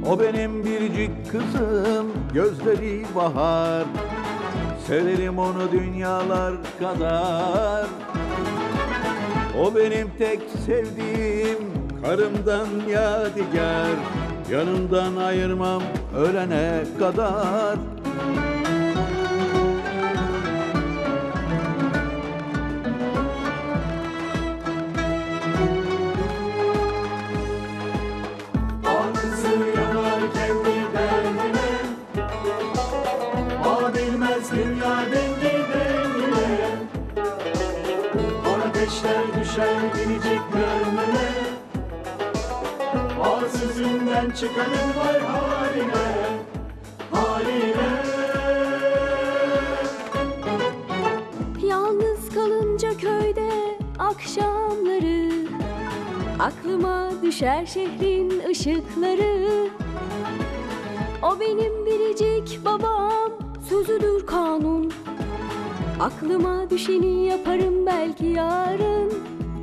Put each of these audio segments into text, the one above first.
O benim biricik kızım, gözleri bahar. Severim onu dünyalar kadar. O benim tek sevdiğim, karımdan yadigar. Yanımdan ayırmam ölene kadar. Düşer biricik gönlüme, ağzından çıkanın var haline, haline. Yalnız kalınca köyde akşamları, aklıma düşer şehrin ışıkları. O benim biricik babam, sözüdür kanun. Aklıma düşeni yaparım belki yarın.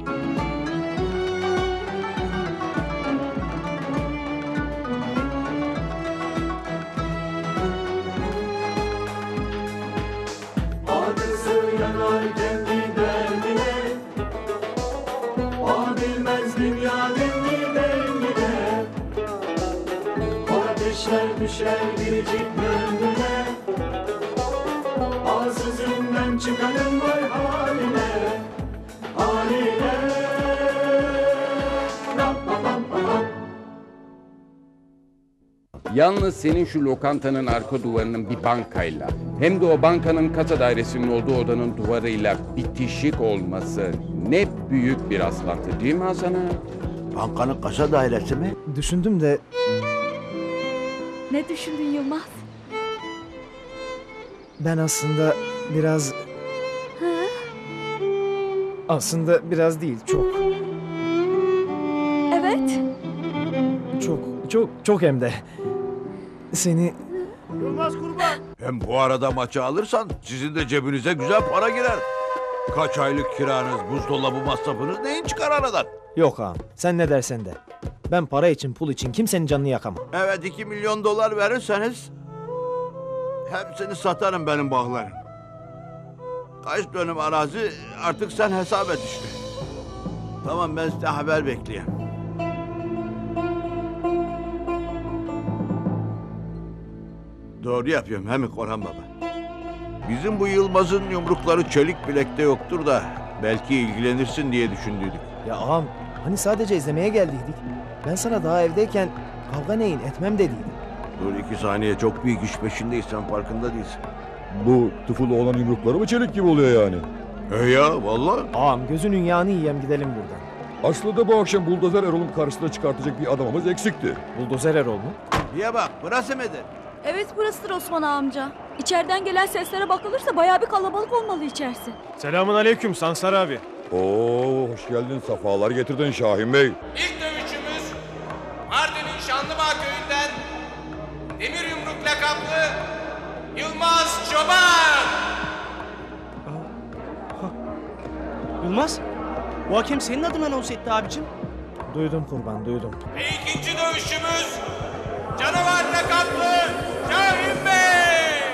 Ağrısı yanar kendi derdine, o bilmez dünya dengi dengine. O ateşler düşer biricik gönlüne, ağzından çıkanın var haline, haline. Yalnız senin şu lokantanın arka duvarının bir bankayla, hem de o bankanın kasa dairesinin olduğu odanın duvarıyla bitişik olması ne büyük bir rastlantı değil mi Hasan ağa? Bankanın kasa dairesi mi? Düşündüm de Ne düşündün Yılmaz? ben aslında biraz... Ha? Aslında biraz değil, çok. Evet. Çok hem de. Seni... Yılmaz Kurban. Hem bu arada maçı alırsan sizin de cebinize güzel para girer. Kaç aylık kiranız, buzdolabı masrafınız neyin çıkar aradan? Yok ağam, sen ne dersen de. Ben para için, pul için kimsenin canını yakamam. Evet, 2 milyon dolar verirseniz hepsini satarım benim bağların. Kaç dönüm arazi artık sen hesap et işte. Tamam, ben size haber bekleyeyim. Doğru yapıyorum he mi Korhan Baba? Bizim bu Yılmaz'ın yumrukları çelik bilekte yoktur da belki ilgilenirsin diye düşündüydük. Ya ağam, hani sadece izlemeye geldiydik. Ben sana daha evdeyken kavga neyin etmem dediydim. Dur 2 saniye, çok büyük iş peşindeyiz, sen farkında değilsin. Bu tıfılı olan yumrukları mı çelik gibi oluyor yani? Ya vallahi. Ağam gözünün yağını yiyem gidelim buradan. Aslında bu akşam Buldozer Erol'un karşısına çıkartacak bir adamımız eksikti. Buldozer Erol mu? Diye bak, burası mıdır? Evet, burasıdır Osman amca. İçeriden gelen seslere bakılırsa bayağı bir kalabalık olmalı içerisi. Selamun aleyküm Sansar abi. Oo, hoş geldin, safalar getirdin Şahin Bey. İlk dövüşçümüz Mardin'in Şanlıbağ köyünden Demir Yumruk lakaplı Yılmaz Çoban. Yılmaz, bu hakem senin adına anons etti abicim. Duydum kurban, duydum. Ve ikinci dövüşçümüz Canavar lakaplı Şahin Bey.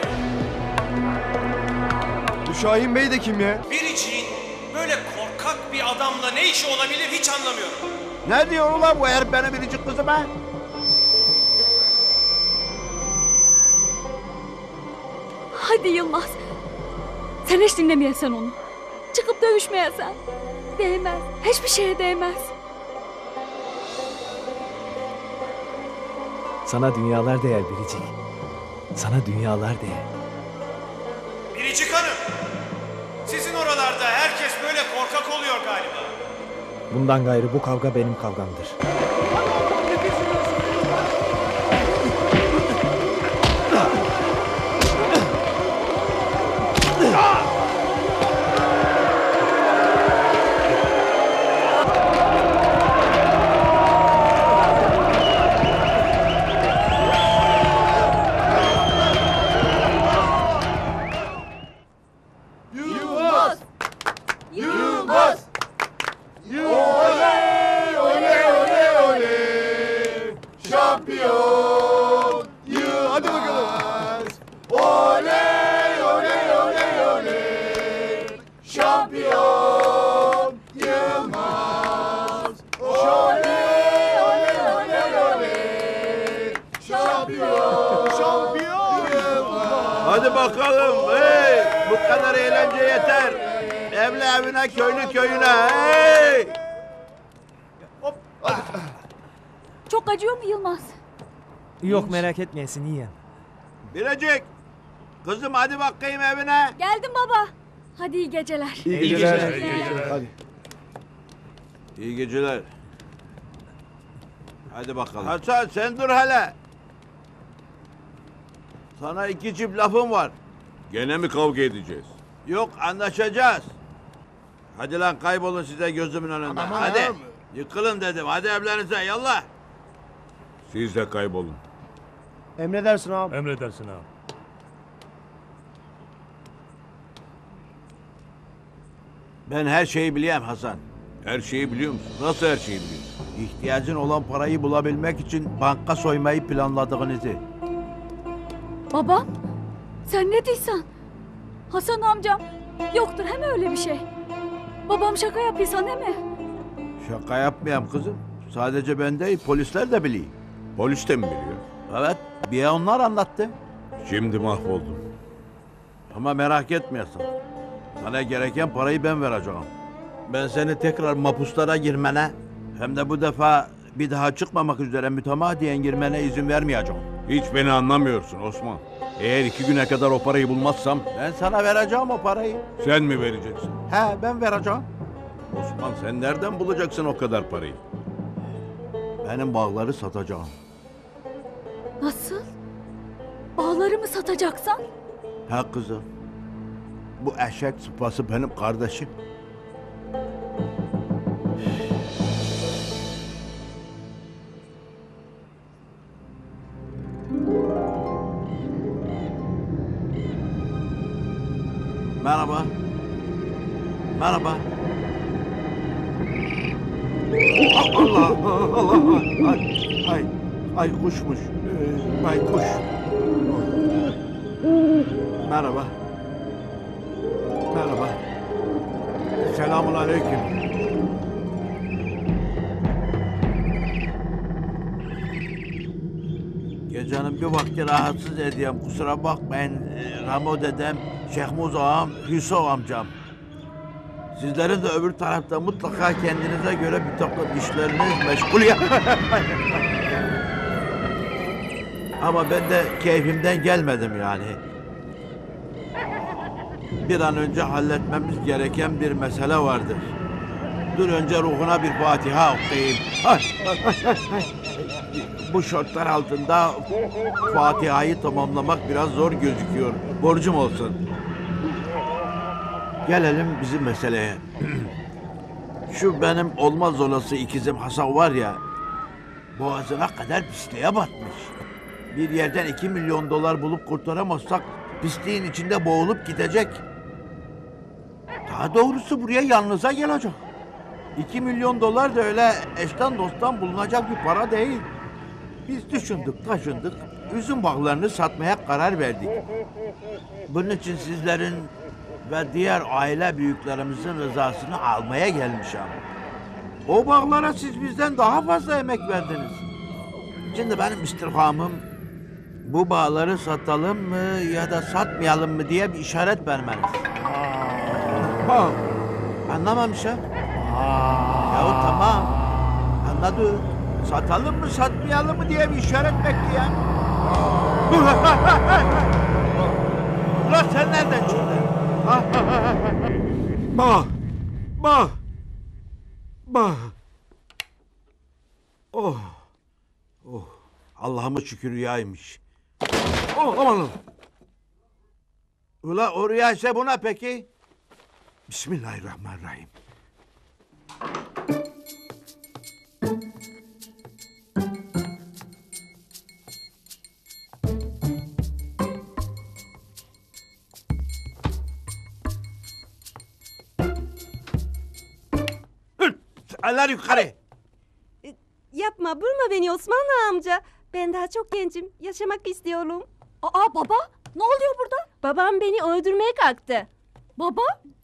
Bu Şahin Bey de kim ya? Biricik'in böyle korkak bir adamla ne işi olabilir hiç anlamıyorum. Ne diyor ulan bu herif benim biricik kızıma? Hadi Yılmaz. Sen hiç dinlemeyesen onu. Çıkıp dövüşmeyesen. Değmez. Hiçbir şeye değmez. Sana dünyalar değer Biricik. Sana dünyalar değer. Biricik Hanım, sizin oralarda herkes böyle korkak oluyor galiba. Bundan gayrı bu kavga benim kavgamdır. Şampiyon Yılmaz. Hadi bakalım. Oley oley oley oley. Şampiyon Yılmaz. Oley oley oley oley. Şampiyon Yılmaz. Hadi bakalım. Hey, bu kadar eğlence yeter. Evli evine, köylü köyüne. Hey! Çok acıyor mu Yılmaz? Yok merak etmeyesin iyiyim. Bilecik. Kızım hadi bakayım evine. Geldim baba. Hadi iyi geceler. İyi geceler. Hadi. İyi geceler. Hadi bakalım. Hasan sen dur hele. Sana iki çift lafım var. Gene mi kavga edeceğiz? Yok anlaşacağız. Hadi lan kaybolun size gözümün önünde. Hadi. Yıkılın dedim. Hadi evlerinize yallah. Siz de kaybolun. Emredersin abi. Emredersin abi. Ben her şeyi biliyorum Hasan. Her şeyi biliyor musun? Nasıl her şeyi biliyorsun? İhtiyacın olan parayı bulabilmek için banka soymayı planladığınızı. Babam? Sen ne diyorsun? Hasan amcam. Yoktur hem öyle bir şey. Babam şaka yapıyorsan değil mi? Şaka yapmayayım kızım. Sadece ben değil polisler de biliyor. Polis de mi biliyor? Evet bir onlar anlattı. Şimdi mahvoldum. Ama merak etmiyorsun. Sana gereken parayı ben vereceğim. Ben seni tekrar mapuslara girmene hem de bu defa bir daha çıkmamak üzere mütemadiyen girmene izin vermeyeceğim. Hiç beni anlamıyorsun Osman. Eğer 2 güne kadar o parayı bulmazsam Ben sana vereceğim o parayı. sen mi vereceksin? He ben vereceğim. Osman sen nereden bulacaksın o kadar parayı? Benim bağları satacağım. Nasıl? Bağları mı satacaksan? He kızım. Bu eşek sıpası benim kardeşim. Merhaba. Merhaba. Allah Allah. Ay kuşmuş. Ay kuş. Merhaba. Merhaba. Selamun aleyküm. Gecenin bir vakti rahatsız ediyorum. Kusura bakmayın. Ramo dedem, Şehmuz ağam, Hüso amcam. Sizlerin de öbür tarafta mutlaka kendinize göre bir takım işleriniz meşgul ya. Ama ben de keyfimden gelmedim yani. Bir an önce halletmemiz gereken bir mesele vardır. Dur önce ruhuna bir Fatiha okuyayım. Bu şartlar altında Fatiha'yı tamamlamak biraz zor gözüküyor. Borcum olsun. Gelelim bizim meseleye. Şu benim olmaz olası ikizim Hasan var ya, boğazına kadar pisliğe batmış. Bir yerden 2 milyon dolar bulup kurtaramazsak pisliğin içinde boğulup gidecek. Daha doğrusu buraya yalnıza gelecek. 2 milyon dolar da öyle eşten dosttan bulunacak bir para değil. Biz düşündük, taşındık, üzüm bağlarını satmaya karar verdik. Bunun için sizlerin ve diğer aile büyüklerimizin rızasını almaya gelmişim. O bağlara siz bizden daha fazla emek verdiniz. Şimdi benim istirhamım bu bağları satalım mı ya da satmayalım mı diye bir işaret vermeniz. Ha, anlamamışım. Yahu tamam. Anladık. Satalım mı satmayalım mı diye bir işaret bekleyen. Ulan sen nereden çıktın? Bah! Bah! Bah! Oh! Oh! Allah'ıma şükür rüyaymış. Oh aman! Ula o rüya ise buna peki? Bismillahirrahmanirrahim. Eller yukarı. Yapma, vurma beni Osmanlı amca. Ben daha çok gencim. Yaşamak istiyorum. Aa baba, ne oluyor burada? Babam beni öldürmeye kalktı. Baba?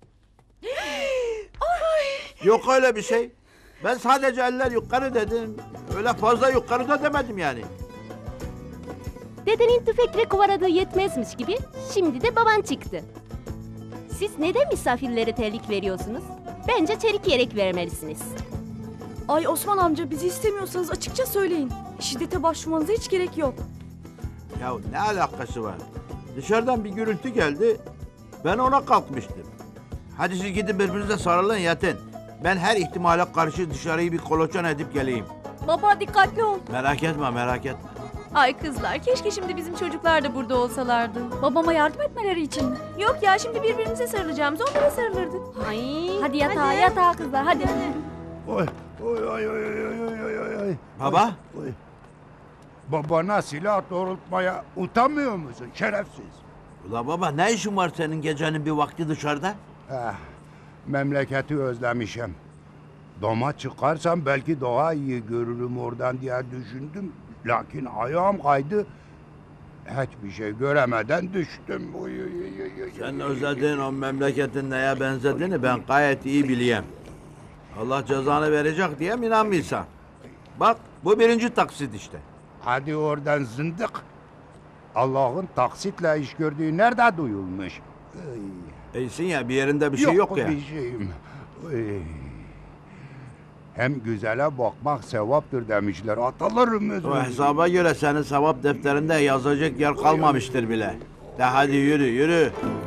Yok öyle bir şey. Ben sadece eller yukarı dedim. Öyle fazla yukarı da demedim yani. Dedenin tüfekle kovaladığı yetmezmiş gibi şimdi de baban çıktı. Siz neden misafirlere terlik veriyorsunuz? Bence çelik yelek vermelisiniz. Ay Osman amca bizi istemiyorsanız açıkça söyleyin. Şiddete başvurmanıza hiç gerek yok. Ya ne alakası var? Dışarıdan bir gürültü geldi. Ben ona kalkmıştım. Hadi siz gidin birbirinize sarılın yatın. Ben her ihtimale karşı dışarıyı bir koloçan edip geleyim. Baba dikkatli ol. Merak etme, merak etme. Ay kızlar, keşke şimdi bizim çocuklar da burada olsalardı. Babama yardım etmeleri için mi? Yok ya, şimdi birbirimize sarılacağımız, onlara sarılırdık. Ay, Hadi yatağa kızlar hadi. Oy, oy, oy, oy, oy, oy, oy, oy. Baba? Oy. Babana silah doğrultmaya utanmıyor musun şerefsiz? Ula baba ne işin var senin gecenin bir vakti dışarıda? Memleketi özlemişim. Doma çıkarsam belki daha iyi görürüm oradan diye düşündüm. Lakin ayağım kaydı. Hiçbir şey göremeden düştüm. Oy, oy, oy, oy, oy. Sen özlediğin o memleketin neye benzediğini ben gayet iyi bileyim. Allah cezanı verecek diye mi inanmıyorsan? Bak bu birinci taksit işte. Hadi oradan zındık. Allah'ın taksitle iş gördüğü nerede duyulmuş? İyisin ya bir yerinde bir şey yok ya. bir şeyim. Oy. Hem güzele bakmak sevaptır demişler atalarımız. O hesaba göre senin sevap defterinde yazacak yer kalmamıştır bile. De hadi yürü yürü.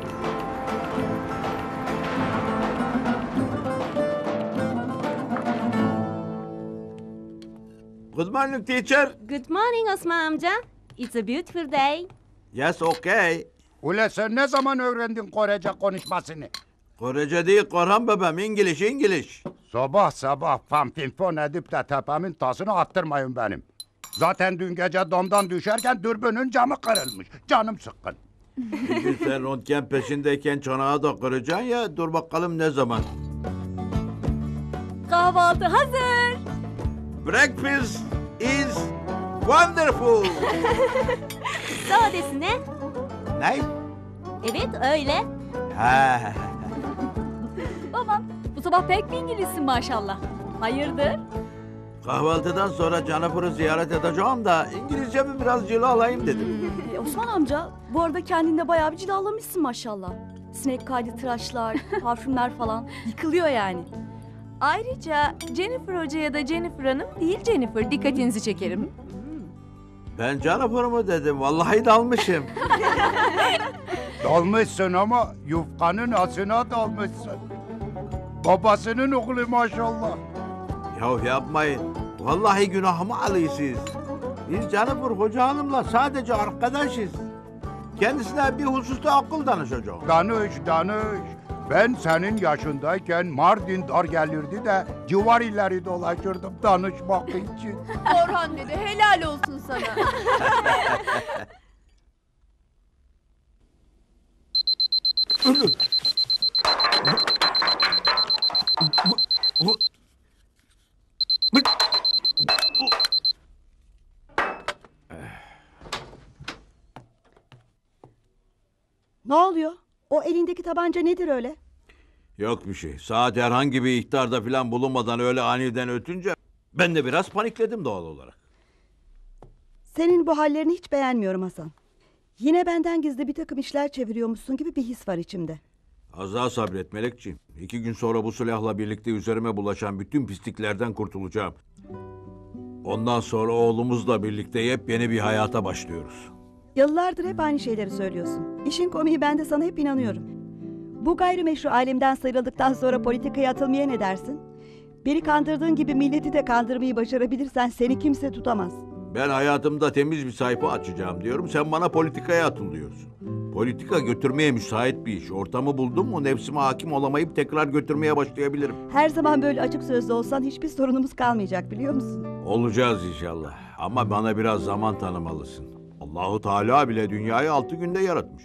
Good morning teacher. good morning Osman amca. It's a beautiful day. Yes okay. Ule sen ne zaman öğrendin Korece konuşmasını? Korece değil Korhan babam İngiliz. Sabah sabah fanfinfon edip de tepemin tasını attırmayın benim. Zaten dün gece domdan düşerken dürbünün camı kırılmış. Canım sıkkın. Bir gün sen röntgen peşindeyken çanağı da kıracaksın ya dur bakalım ne zaman. Kahvaltı hazır. Breakfast is wonderful. Sadesine. Ne? Evet öyle. Ha. Baba bu sabah pek bir İngilizsin maşallah. Hayırdır? Kahvaltıdan sonra Jennifer'ı ziyaret edeceğim da İngilizcemi biraz cilo alayım dedim. Osman amca bu arada kendinde bayağı bir cilalamışsın maşallah. Sinek kaydı tıraşlar, parfümler falan yıkılıyor yani. Ayrıca Jennifer Hoca ya da Jennifer Hanım değil Jennifer, dikkatinizi çekerim. Ben Jennifer mı dedim vallahi dalmışım. Dalmışsın ama yufkanın asına dalmışsın. Babasının oğlu maşallah. Ya yapmayın. Vallahi günahımı alıyorsunuz. Biz Jennifer Hoca Hanım'la sadece arkadaşız. Kendisine bir hususta akıl danışacağım. Danış. Ben senin yaşındayken Mardin dar gelirdi de civar illeri dolaşırdım danışmak için. Orhan dede, helal olsun sana. Ne oluyor? O elindeki tabanca nedir öyle? Yok bir şey. Saat herhangi bir ihtarda falan bulunmadan öyle aniden ötünce ben de biraz panikledim doğal olarak. Senin bu hallerini hiç beğenmiyorum Hasan. Yine benden gizli bir takım işler çeviriyormuşsun gibi bir his var içimde. Az daha sabret Melekciğim. 2 gün sonra bu silahla birlikte üzerime bulaşan bütün pisliklerden kurtulacağım. Ondan sonra oğlumuzla birlikte yepyeni bir hayata başlıyoruz. Yıllardır hep aynı şeyleri söylüyorsun. İşin komiği ben de sana hep inanıyorum. Bu gayrimeşru alemden sıyrıldıktan sonra politikaya atılmaya ne dersin? Beni kandırdığın gibi milleti de kandırmayı başarabilirsen seni kimse tutamaz. Ben hayatımda temiz bir sayfa açacağım diyorum. Sen bana politikaya atıl diyorsun. Politika götürmeye müsait bir iş. Ortamı buldum mu nefsime hakim olamayıp tekrar götürmeye başlayabilirim. Her zaman böyle açık sözlü olsan hiçbir sorunumuz kalmayacak biliyor musun? Olacağız inşallah. Ama bana biraz zaman tanımalısın. Allahu Teala bile dünyayı 6 günde yaratmış.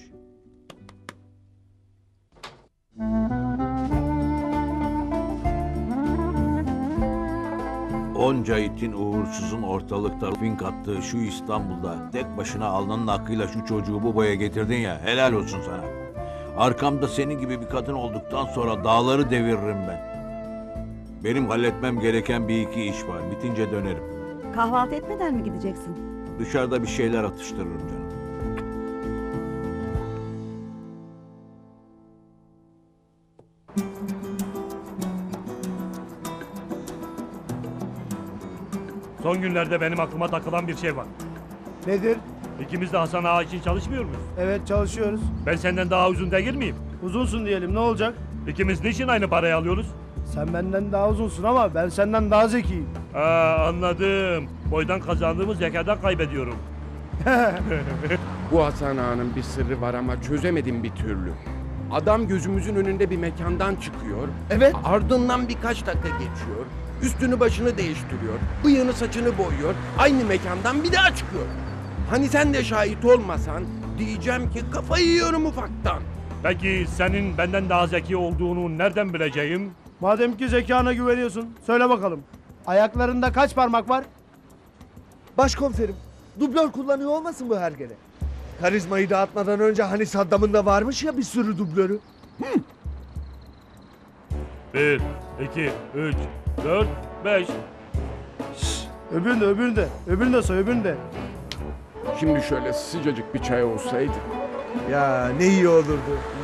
Onca itin uğursuzun ortalıkta fink attığı şu İstanbul'da tek başına alnının hakkıyla şu çocuğu bu boya getirdin ya, helal olsun sana. Arkamda senin gibi bir kadın olduktan sonra dağları deviririm ben. Benim halletmem gereken bir iki iş var. Bitince dönerim. Kahvaltı etmeden mi gideceksin? Dışarıda bir şeyler atıştırırım canım. Son günlerde benim aklıma takılan bir şey var. Nedir? İkimiz de Hasan Ağa için çalışmıyor muyuz? Evet çalışıyoruz. Ben senden daha uzun değil miyim? Uzunsun diyelim ne olacak? İkimiz niçin aynı parayı alıyoruz? Sen benden daha uzunsun ama ben senden daha zekiyim. Anladım. Boydan kazandığımız zekadan kaybediyorum. Bu Hasan Ağa'nın bir sırrı var ama çözemedim bir türlü. Adam gözümüzün önünde bir mekandan çıkıyor. Evet. Ardından birkaç dakika geçiyor. Üstünü başını değiştiriyor. Bıyığını saçını boyuyor. Aynı mekandan bir daha çıkıyor. Hani sen de şahit olmasan diyeceğim ki kafayı yiyorum ufaktan. Peki senin benden daha zeki olduğunu nereden bileceğim? Madem ki zekana güveniyorsun söyle bakalım. Ayaklarında kaç parmak var? Başkomiserim, dublör kullanıyor olmasın bu hergele? Karizmayı dağıtmadan önce hani Saddam'ın da varmış ya bir sürü dublörü. 1, 2, 3, 4, 5. Öbürünü de say öbürünü de. Şimdi şöyle sıcacık bir çay olsaydı. Ya ne iyi olurdu.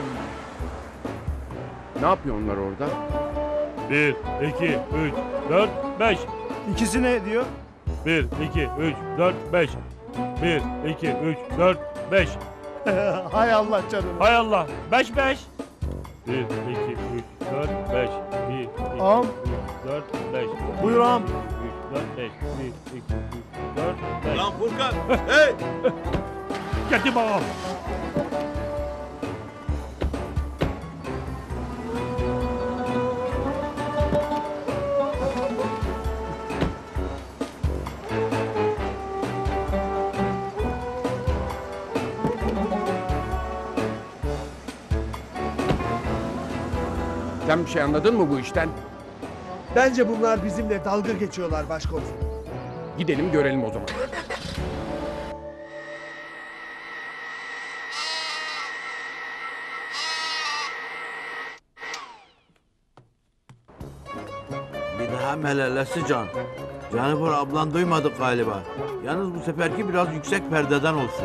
Ne yapıyor onlar orada? 1, 2, 3, 4, 5. İkisi ne diyor? 1, 2, 3, 4, 5. 1, 2, 3, 4, 5. Hay Allah canım. Hay Allah. 5, 5. 1, 2, 3, 4, 5. 1, 2, 3, Ağam. 4, 5. Buyur ağam. 3, 4, 5. 1, 2, 3, 4, 5. Lan Furkan, hey! Geldim ağam. Sen bir şey anladın mı bu işten? Bence bunlar bizimle dalga geçiyorlar başkomiserim. Gidelim görelim o zaman. Bir daha melelesi Can. Jennifer ablan duymadık galiba. Yalnız bu seferki biraz yüksek perdeden olsun.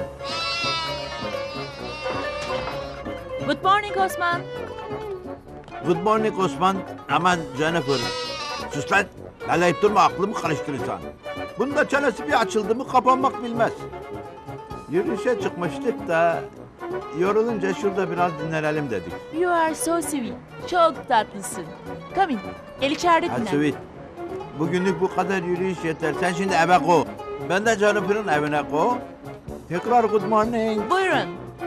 Good morning Osman. Good morning Osman. Aman Jennifer. Sus lan. Laleyip durma, aklımı karıştırırsan. Bunun da çenesi bir açıldı mı kapanmak bilmez. Yürüyüşe çıkmıştık da yorulunca şurada biraz dinlenelim dedik. You are so sweet. Çok tatlısın. Come in. Gel içeride dinlen. Sweet. Bugünlük bu kadar yürüyüş yeter. Sen şimdi eve ko. Ben de Jennifer'ın evine ko. Tekrar good morning. Buyurun.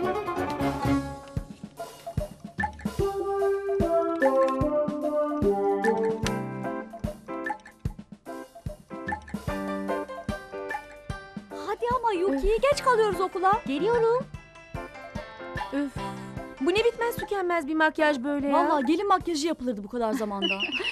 Hadi ama Yuki geç kalıyoruz okula. Geliyorum. Üf. Bu ne bitmez tükenmez bir makyaj böyle ya. Vallahi gelin makyajı yapılırdı bu kadar zamanda.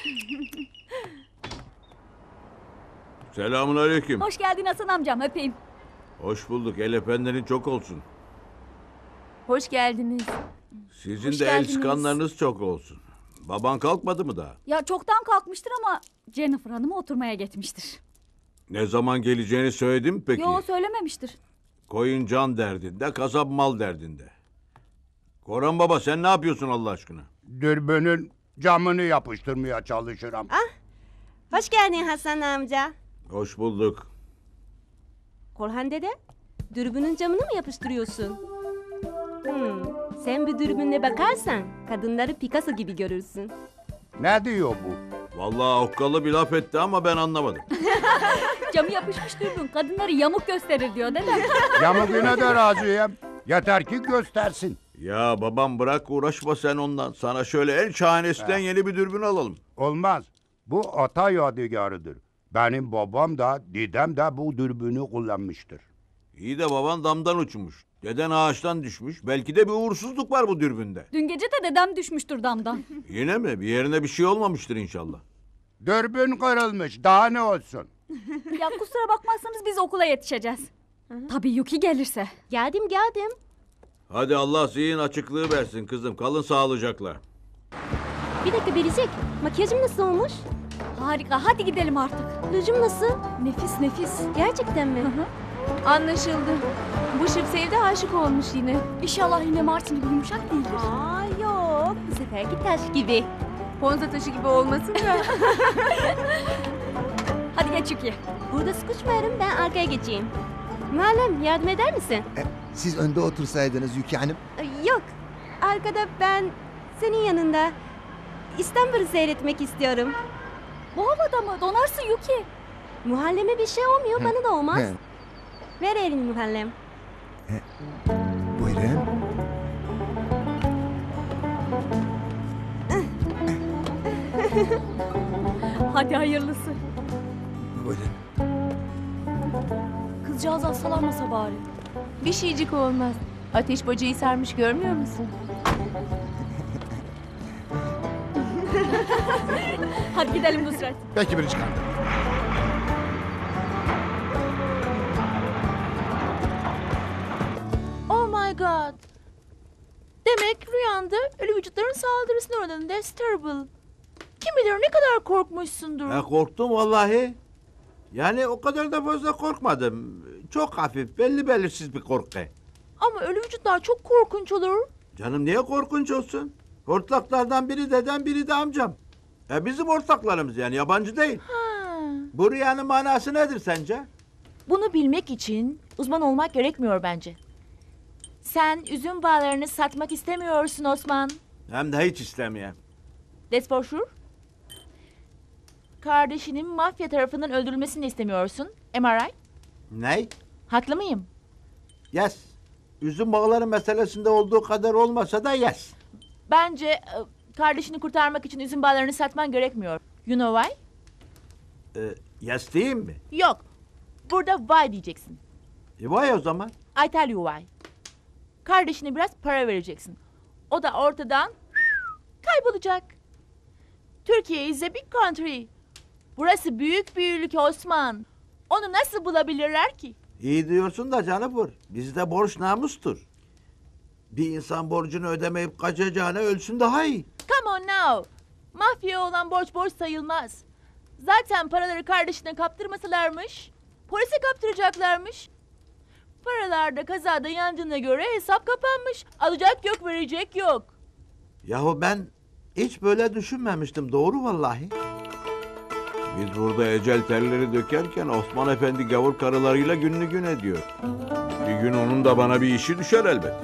Selamun aleyküm. Hoş geldin Hasan amcam, öpeyim. Hoş bulduk. El efendilerin çok olsun. Hoş geldiniz. Sizin Hoş de el geldiniz. sıkanlarınız çok olsun. Baban kalkmadı mı daha? Ya çoktan kalkmıştır ama Jennifer Hanım'a oturmaya gitmiştir. Ne zaman geleceğini söyledi mi peki? Yo söylememiştir. Koyun can derdinde, kasap mal derdinde. Koran baba sen ne yapıyorsun Allah aşkına? Dürbünün camını yapıştırmaya çalışırım. Hoş geldin Hasan amca. Hoş bulduk. Korhan dede, dürbünün camını mı yapıştırıyorsun? Sen bir dürbünle bakarsan kadınları Picasso gibi görürsün. Ne diyor bu? Vallahi okkalı bir laf etti ama ben anlamadım. Camı yapışmış dürbün kadınları yamuk gösterir diyor dedem. Yamukine de razıyım. Yeter ki göstersin. Ya babam bırak uğraşma sen ondan. Sana şöyle en şahanesinden yeni bir dürbün alalım. Olmaz. Bu ata yadigarıdır. Benim babam da dedem de bu dürbünü kullanmıştır. İyi de baban damdan uçmuş. Deden ağaçtan düşmüş. Belki de bir uğursuzluk var bu dürbünde. Dün gece de dedem düşmüştür damdan. Yine mi? Bir yerine bir şey olmamıştır inşallah. Dürbün kırılmış. Daha ne olsun? Ya kusura bakmazsanız biz okula yetişeceğiz. Tabii Yuki gelirse. Geldim. Hadi Allah zihin açıklığı versin kızım. Kalın sağlıcakla. Bir dakika Biricik. Makyajım nasıl olmuş? Harika, hadi gidelim artık. Rujum nasıl? Nefis nefis. Gerçekten mi? Anlaşıldı. Bu Şıpsev'de aşık olmuş yine. İnşallah yine Martin gibi yumuşak değildir. Aa yok. Bu seferki taş gibi. Ponza taşı gibi olmasın da. Hadi geç Yuki. Burada sıkışmayalım, ben arkaya geçeyim. Muharrem, yardım eder misin? Siz önde otursaydınız Yuki Hanım. Yok. Arkada ben senin yanında İstanbul'u seyretmek istiyorum. Bu havada mı? Donarsın Yuki. Muhalleme bir şey olmuyor, bana da olmaz. He. Ver elini Muhallem. Buyurun. Hadi hayırlısı. Buyurun. Kızcağız hastalanmasa bari. Bir şeycik olmaz. Ateş bacayı sarmış görmüyor musun? Hadi gidelim Nusret. Peki Biricik Hanım. Oh my god. Demek rüyanda ölü vücutların saldırısına uğradın. That's terrible. Kim bilir ne kadar korkmuşsundur. Korktum vallahi. Yani o kadar da fazla korkmadım. Çok hafif, belli belirsiz bir korku. Ama ölü vücutlar çok korkunç olur. Canım niye korkunç olsun? Hortlaklardan biri dedem, biri de amcam. Bizim ortaklarımız yani, yabancı değil. Bu rüyanın manası nedir sence? Bunu bilmek için uzman olmak gerekmiyor bence. Sen üzüm bağlarını satmak istemiyorsun Osman. Hem de hiç istemeye. That's for sure. Kardeşinin mafya tarafından öldürülmesini de istemiyorsun. Am I right? Ney? Haklı mıyım? Yes. Üzüm bağları meselesinde olduğu kadar olmasa da yes. Bence kardeşini kurtarmak için üzüm bağlarını satman gerekmiyor. You know why? Yes diyeyim mi? Yok. Burada why diyeceksin. Vay o zaman. I tell you why. Kardeşine biraz para vereceksin. O da ortadan kaybolacak. Türkiye is a big country. Burası büyük bir ülke Osman. Onu nasıl bulabilirler ki? İyi diyorsun da canım, bizde borç namustur. Bir insan borcunu ödemeyip kaçacağına ölsün daha iyi. Come on now. Mafya olan borç sayılmaz. Zaten paraları kardeşine kaptırmasalarmış, polise kaptıracaklarmış. Paralarda kazada yandığına göre hesap kapanmış. Alacak yok, verecek yok. Yahu ben hiç böyle düşünmemiştim, doğru vallahi. Biz burada ecel terleri dökerken Osman Efendi gavur karılarıyla gününü gün ediyor. Bir gün onun da bana bir işi düşer elbet.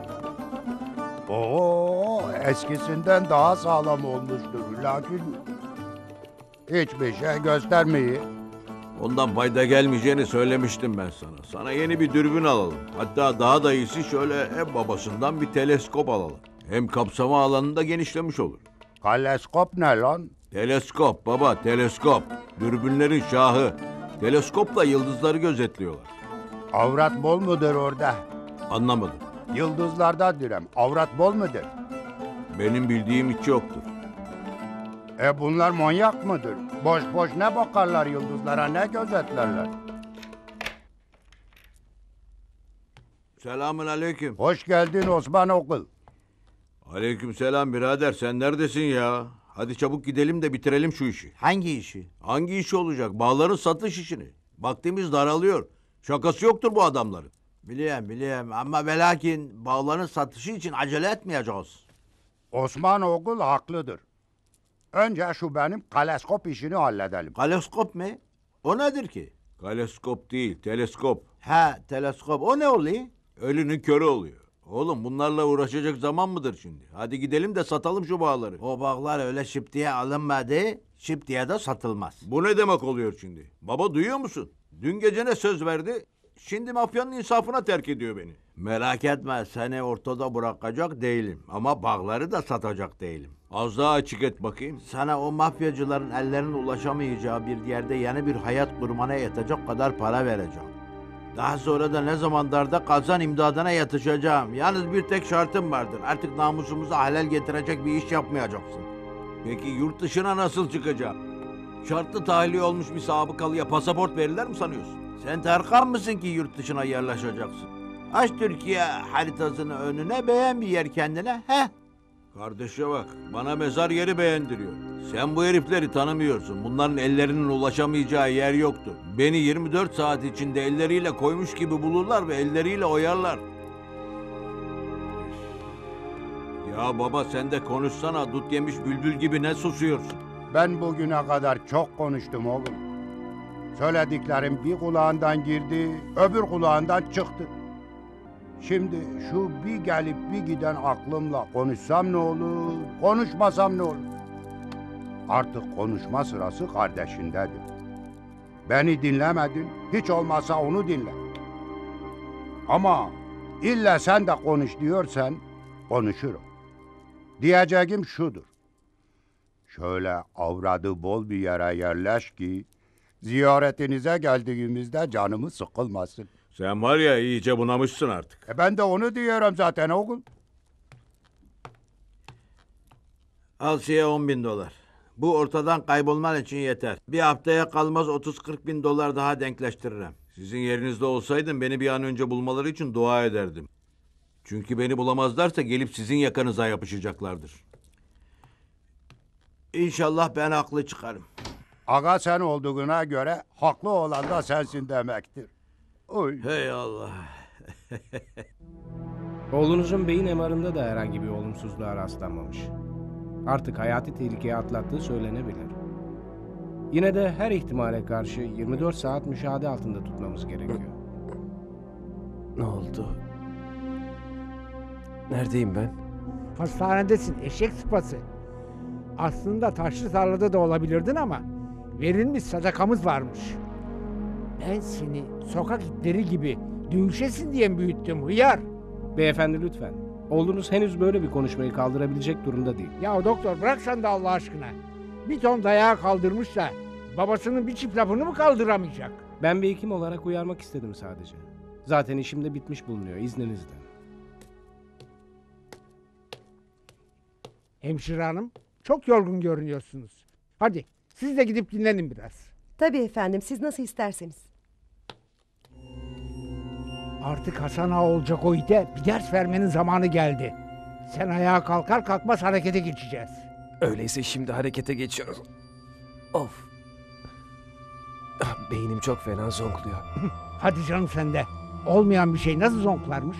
Oo, eskisinden daha sağlam olmuştur. Lakin hiçbir şey göstermeyi. Ondan fayda gelmeyeceğini söylemiştim ben sana. Sana yeni bir dürbün alalım. Hatta daha da iyisi şöyle en babasından bir teleskop alalım. Hem kapsama alanı da genişlemiş olur. Teleskop ne lan? Teleskop baba, teleskop. Dürbünlerin şahı. Teleskopla yıldızları gözetliyorlar. Avrat bol mudur orada? Anlamadım. Yıldızlarda direm. Avrat bol mudur? Benim bildiğim hiç yoktur. Bunlar manyak mıdır? Boş boş ne bakarlar yıldızlara, ne gözetlerler? Selamun aleyküm. Hoş geldin Osman Okul. Aleyküm selam birader, sen neredesin ya? Hadi çabuk gidelim de bitirelim şu işi. Hangi işi? Hangi işi olacak? Bağların satış işini. Vaktimiz daralıyor. Şakası yoktur bu adamların. Biliyorum ama ve lakin bağların satışı için acele etmeyeceğiz. Osman Okul haklıdır. Önce şu benim kaleskop işini halledelim. Kaleskop mu? O nedir ki? Kaleskop değil, teleskop. He, teleskop. O ne oluyor? Ölünün körü oluyor. Oğlum bunlarla uğraşacak zaman mıdır şimdi? Hadi gidelim de satalım şu bağları. O bağlar öyle şıp diye alınmadı, şıp diye de satılmaz. Bu ne demek oluyor şimdi? Baba duyuyor musun? Dün gece ne söz verdi? Şimdi mafyanın insafına terk ediyor beni. Merak etme, seni ortada bırakacak değilim. Ama bağları da satacak değilim. Az daha açık et bakayım. Sana o mafyacıların ellerine ulaşamayacağı bir yerde yeni bir hayat kurmana yetecek kadar para vereceğim. Daha sonra da ne zaman darda kalsan imdadına yetişeceğim. Yalnız bir tek şartım vardır. Artık namusumuza halel getirecek bir iş yapmayacaksın. Peki yurt dışına nasıl çıkacağım? Şartlı tahliye olmuş bir sabıkalıya pasaport verirler mi sanıyorsun? Sen Tarkan mısın ki yurt dışına yerleşeceksin? Aç Türkiye haritasını önüne, beğen bir yer kendine. He? Kardeşe bak, bana mezar yeri beğendiriyor. Sen bu herifleri tanımıyorsun. Bunların ellerinin ulaşamayacağı yer yoktur. Beni 24 saat içinde elleriyle koymuş gibi bulurlar ve elleriyle oyarlar. Ya baba sen de konuşsana, dut yemiş bülbül gibi ne susuyorsun? Ben bugüne kadar çok konuştum oğlum. Söylediklerim bir kulağından girdi, öbür kulağından çıktı. Şimdi şu bir gelip bir giden aklımla konuşsam ne olur, konuşmasam ne olur? Artık konuşma sırası kardeşindedir. Beni dinlemedin, hiç olmazsa onu dinle. Ama illa sen de konuş diyorsan konuşurum. Diyeceğim şudur. Şöyle avradı bol bir yere yerleş ki ziyaretinize geldiğimizde canımız sıkılmasın. Sen var ya iyice bunamışsın artık. Ben de onu diyorum zaten oğlum. Al şeye 10.000 dolar. Bu ortadan kaybolman için yeter. Bir haftaya kalmaz 30-40 bin dolar daha denkleştiririm. Sizin yerinizde olsaydım beni bir an önce bulmaları için dua ederdim. Çünkü beni bulamazlarsa gelip sizin yakanıza yapışacaklardır. İnşallah ben haklı çıkarım. Aga sen olduğuna göre haklı olan da sensin demektir. Oy. Hey Allah. Oğlunuzun beyin MR'ında da herhangi bir olumsuzluğa rastlanmamış. Artık hayati tehlikeye atlattığı söylenebilir. Yine de her ihtimale karşı 24 saat müşahede altında tutmamız gerekiyor. Ne oldu? Neredeyim ben? Hastanedesin eşek sıpası. Aslında taşlı tarlada da olabilirdin ama verilmiş sadakamız varmış. Ben seni sokak itleri gibi dövüşesin diye büyüttüm hıyar. Beyefendi lütfen. Oğlunuz henüz böyle bir konuşmayı kaldırabilecek durumda değil. Ya doktor bırak sen de Allah aşkına. Bir ton dayağı kaldırmış da babasının bir çift lafını mı kaldıramayacak? Ben bir hekim olarak uyarmak istedim sadece. Zaten işim de bitmiş bulunuyor izninizle. Hemşire hanım çok yorgun görünüyorsunuz. Hadi siz de gidip dinlenin biraz. Tabii efendim, siz nasıl isterseniz. Artık Hasan Ağa olacak o ite bir ders vermenin zamanı geldi. Sen ayağa kalkar kalkmaz harekete geçeceğiz. Öyleyse şimdi harekete geçiyoruz. Of. Beynim çok fena zonkluyor. Hadi canım sende. Olmayan bir şey nasıl zonklarmış?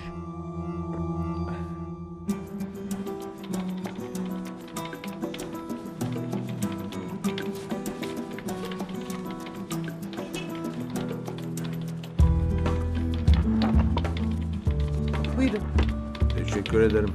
Buyurun. Teşekkür ederim.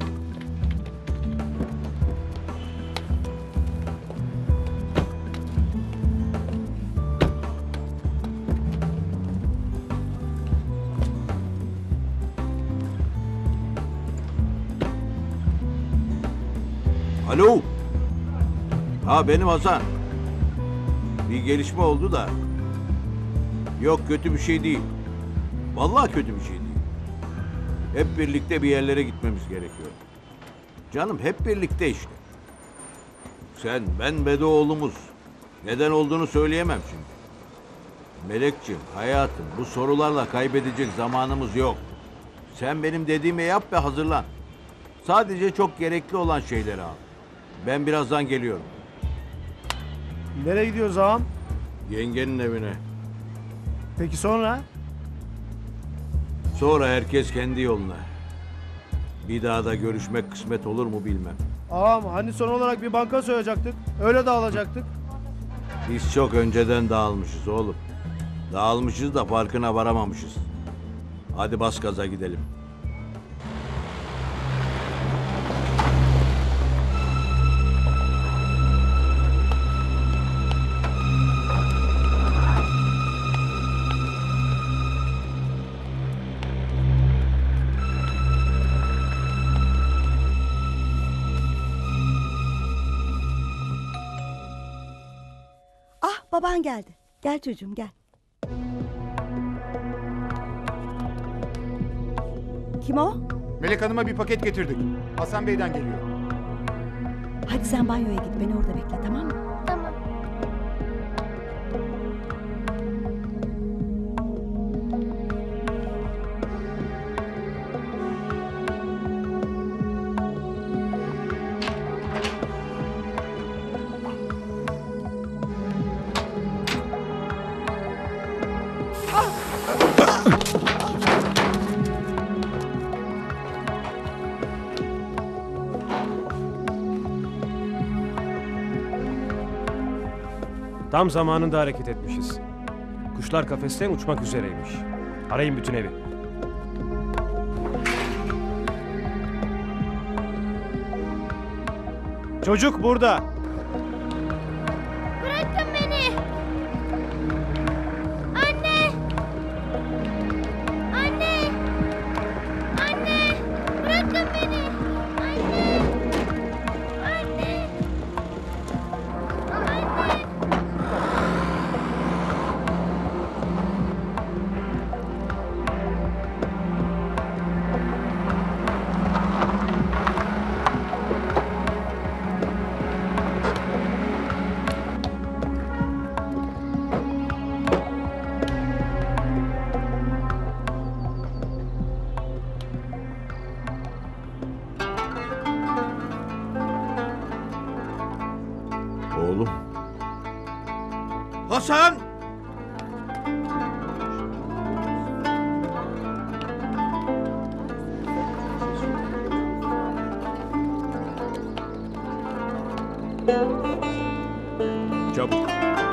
Alo. Ha benim Hasan. Bir gelişme oldu da. Yok kötü bir şey değil. Vallahi kötü bir şey değil. Hep birlikte bir yerlere gitmemiz gerekiyor. Canım hep birlikte işte. Sen, ben ve de oğlumuz. Neden olduğunu söyleyemem şimdi. Melekciğim, hayatım bu sorularla kaybedecek zamanımız yok. Sen benim dediğimi yap ve hazırlan. Sadece çok gerekli olan şeyleri al. Ben birazdan geliyorum. Nereye gidiyoruz ağam? Yengenin evine. Peki sonra? Sonra herkes kendi yoluna. Bir daha da görüşmek kısmet olur mu bilmem. Ağam hani son olarak bir banka soyacaktık. Öyle dağılacaktık. Biz çok önceden dağılmışız oğlum. Dağılmışız da farkına varamamışız. Hadi bas gaza gidelim. Ah baban geldi. Gel çocuğum gel. Kim o? Melek Hanım'a bir paket getirdik. Hasan Bey'den geliyor. Hadi sen banyoya git beni orada bekle tamam mı? Tamam. Tam zamanında hareket etmişiz. Kuşlar kafesten uçmak üzereymiş. Arayın bütün evi. Çocuk burada. Bırakın beni. Anne. Anne. Anne. Bırakın beni. Anne. Anne. Anne. Oğlum. Hasan! Çabuk.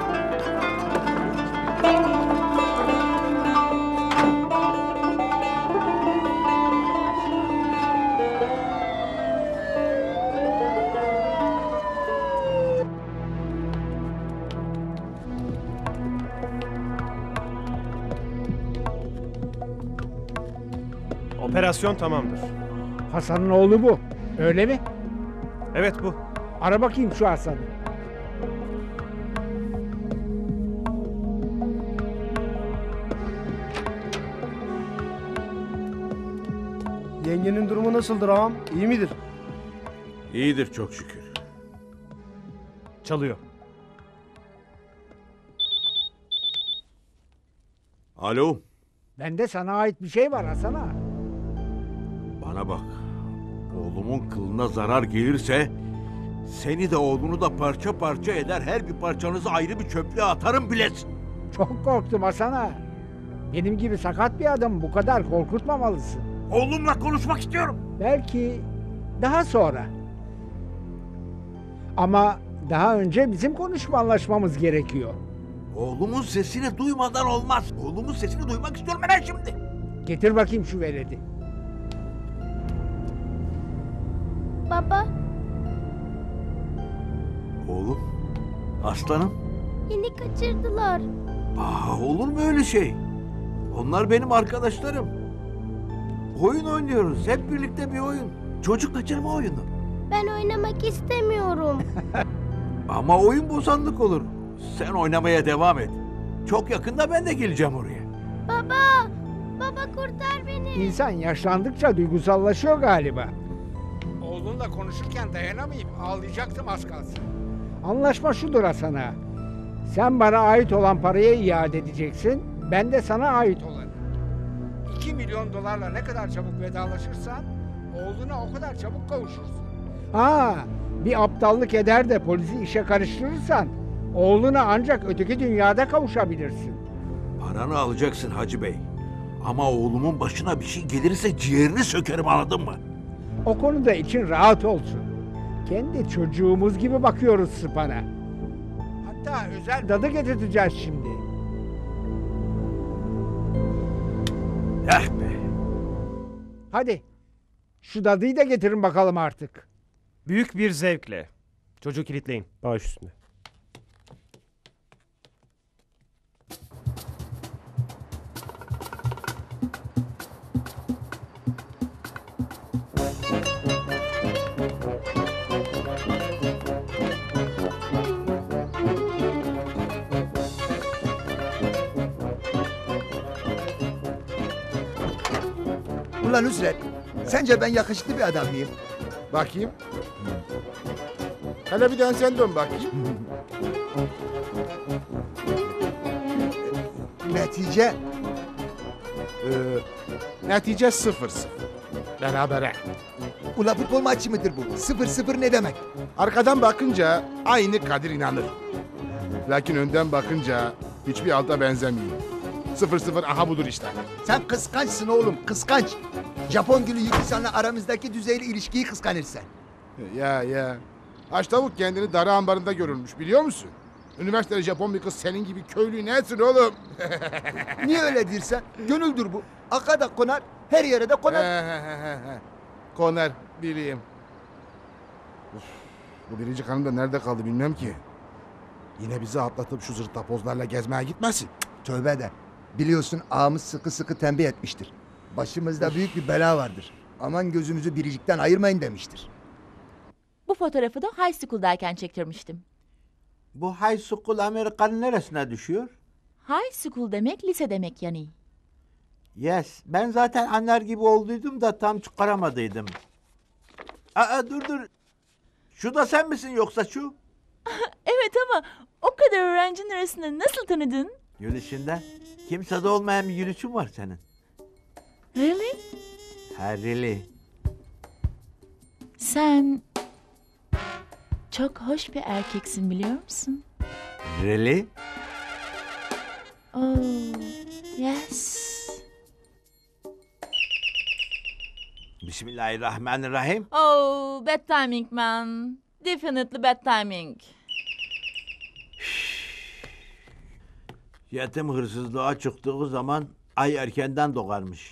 Operasyon tamamdır. Hasan'ın oğlu bu. Öyle mi? Evet bu. Ara bakayım şu Hasan'ı. Yengenin durumu nasıldır ağam? İyi midir? İyidir çok şükür. Çalıyor. Alo. Bende sana ait bir şey var Hasan ağa. Bana bak. Oğlumun kılına zarar gelirse seni de oğlunu da parça parça eder. Her bir parçanızı ayrı bir çöplüğe atarım bilesin. Çok korktum Hasan ağa. Benim gibi sakat bir adam bu kadar korkutmamalısın. Oğlumla konuşmak istiyorum. Belki daha sonra. Ama daha önce bizim konuşma anlaşmamız gerekiyor. Oğlumun sesini duymadan olmaz. Oğlumun sesini duymak istiyorum hemen şimdi. Getir bakayım şu veledi. Baba, Oğlum. Aslanım. beni kaçırdılar. Olur mu öyle şey? Onlar benim arkadaşlarım. Oyun oynuyoruz. Hep birlikte bir oyun. Çocuk kaçırma oyunu. Ben oynamak istemiyorum. Ama oyun bozanlık olur. Sen oynamaya devam et. Çok yakında ben de geleceğim oraya. Baba, baba kurtar beni. İnsan yaşlandıkça duygusallaşıyor galiba. Oğlunla konuşurken dayanamayıp ağlayacaktım az kalsın. Anlaşma şudur Hasan ağa. Sen bana ait olan parayı iade edeceksin. Ben de sana ait olanı. 2 milyon dolarla ne kadar çabuk vedalaşırsan oğluna o kadar çabuk kavuşursun. Bir aptallık eder de polisi işe karıştırırsan oğluna ancak öteki dünyada kavuşabilirsin. Paranı alacaksın Hacı Bey. Ama oğlumun başına bir şey gelirse ciğerini sökerim, anladın mı? O konuda için rahat olsun. Kendi çocuğumuz gibi bakıyoruz Sıpan'a. Hatta özel dadı getireceğiz şimdi. Be. Hadi şu dadıyı da getirin bakalım artık. Büyük bir zevkle. Çocuğu kilitleyin. Baş üstüne. Ulan Nusret, sence ben yakışıklı bir adam mıyım? Bakayım. Hele bir sen dön bakayım. Netice? Netice 0-0. Berabere. Ula futbol maçı mıdır bu? 0-0 ne demek? Arkadan bakınca aynı Kadir inanır. Lakin önden bakınca hiçbir alta benzemiyor. 0-0 aha budur işte. Sen kıskançsın oğlum, kıskanç. Japon gülü Yukisan'la aramızdaki düzeyli ilişkiyi kıskanırsın. Ya. Haç tavuk kendini darı ambarında görürmüş, biliyor musun? Üniversiteli Japon bir kız senin gibi köylü ne etsin oğlum? Niye öyle dirsen? Gönüldür bu. Aka da konar, her yere de konar. Konar, bileyim. Uf, bu biricik hanım da nerede kaldı bilmem ki. Yine bizi atlatıp şu zırtapozlarla gezmeye gitmesin. Tövbe de. Biliyorsun ağamız sıkı sıkı tembih etmiştir. Başımızda büyük bir bela vardır. Aman gözünüzü biricikten ayırmayın demiştir. Bu fotoğrafı da high school'dayken çektirmiştim. Bu high school Amerika'nın neresine düşüyor? High school demek lise demek yani. Yes. Ben zaten anlar gibi olduydum da tam çıkaramadıydım. Dur. Şu da sen misin yoksa şu? Evet ama o kadar öğrencinin arasında nasıl tanıdın? Yürüyüşünden. Kimsede olmayan bir yürüyüşün var senin. Really? Ha really. Sen çok hoş bir erkeksin biliyor musun? Really? Oh, yes. Bismillahirrahmanirrahim. Oh, bad timing man. Definitely bad timing. Yetim hırsızlığa çıktığı zaman ay erkenden doğarmış.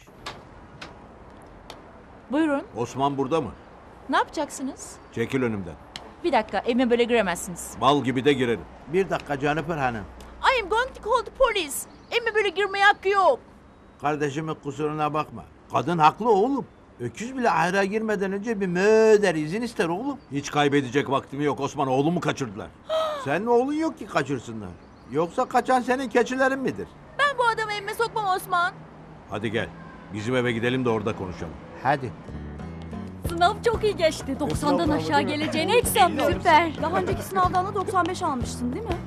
Buyurun. Osman burada mı? Ne yapacaksınız? Çekil önümden. Bir dakika, evime böyle giremezsiniz. Bal gibi de girerim. Bir dakika Jennifer Hanım. I am going to call the police. Evime böyle girmeye hakkı yok. Kardeşimin kusuruna bakma. Kadın haklı oğlum. Öküz bile ahıra girmeden önce bir mö der, izin ister oğlum. Hiç kaybedecek vaktim yok Osman. Oğlumu kaçırdılar. Senin oğlun yok ki kaçırsınlar. Yoksa kaçan senin keçilerin midir? Ben bu adamı evime sokmam Osman. Hadi gel. Bizim eve gidelim de orada konuşalım. Hadi. Sınav çok iyi geçti. 90'dan aşağı geleceğini hiç sanmıyorum. Süper. Daha önceki sınavdan da 95 almıştın değil mi?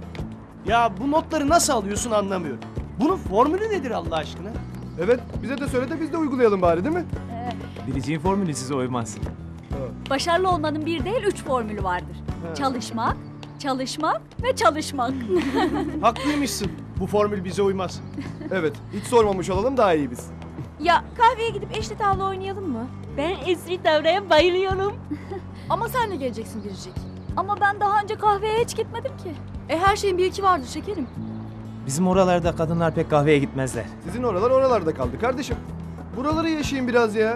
Ya bu notları nasıl alıyorsun anlamıyorum. Bunun formülü nedir Allah aşkına? Evet, bize de söyle de biz de uygulayalım bari değil mi? Biriciğin formülü size uymaz. Başarılı olmanın bir değil 3 formülü vardır. Çalışmak, çalışmak ve çalışmak. Haklıymışsın. Bu formül bize uymaz. Evet, hiç sormamış olalım daha iyi biz. Ya kahveye gidip eşli tavla oynayalım mı? Ben eski tavraya bayılıyorum. Ama sen de geleceksin Biricik. Ama ben daha önce kahveye hiç gitmedim ki. Her şeyin bir iki vardır şekerim. Bizim oralarda kadınlar pek kahveye gitmezler. Sizin oralar oralarda kaldı kardeşim. Buraları yaşayın biraz ya.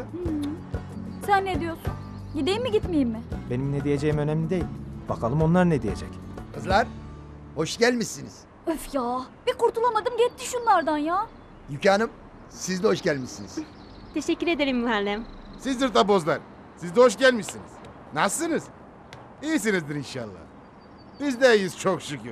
Sen ne diyorsun? Gideyim mi gitmeyeyim mi? Benim ne diyeceğim önemli değil. Bakalım onlar ne diyecek. Kızlar, hoş gelmişsiniz. Öf ya, bir kurtulamadım gitti şunlardan ya. Yüke Hanım, siz de hoş gelmişsiniz. Teşekkür ederim Muharrem. Siz zırtapozlar. Siz de hoş gelmişsiniz. Nasılsınız? İyisinizdir inşallah. Biz de iyiyiz çok şükür.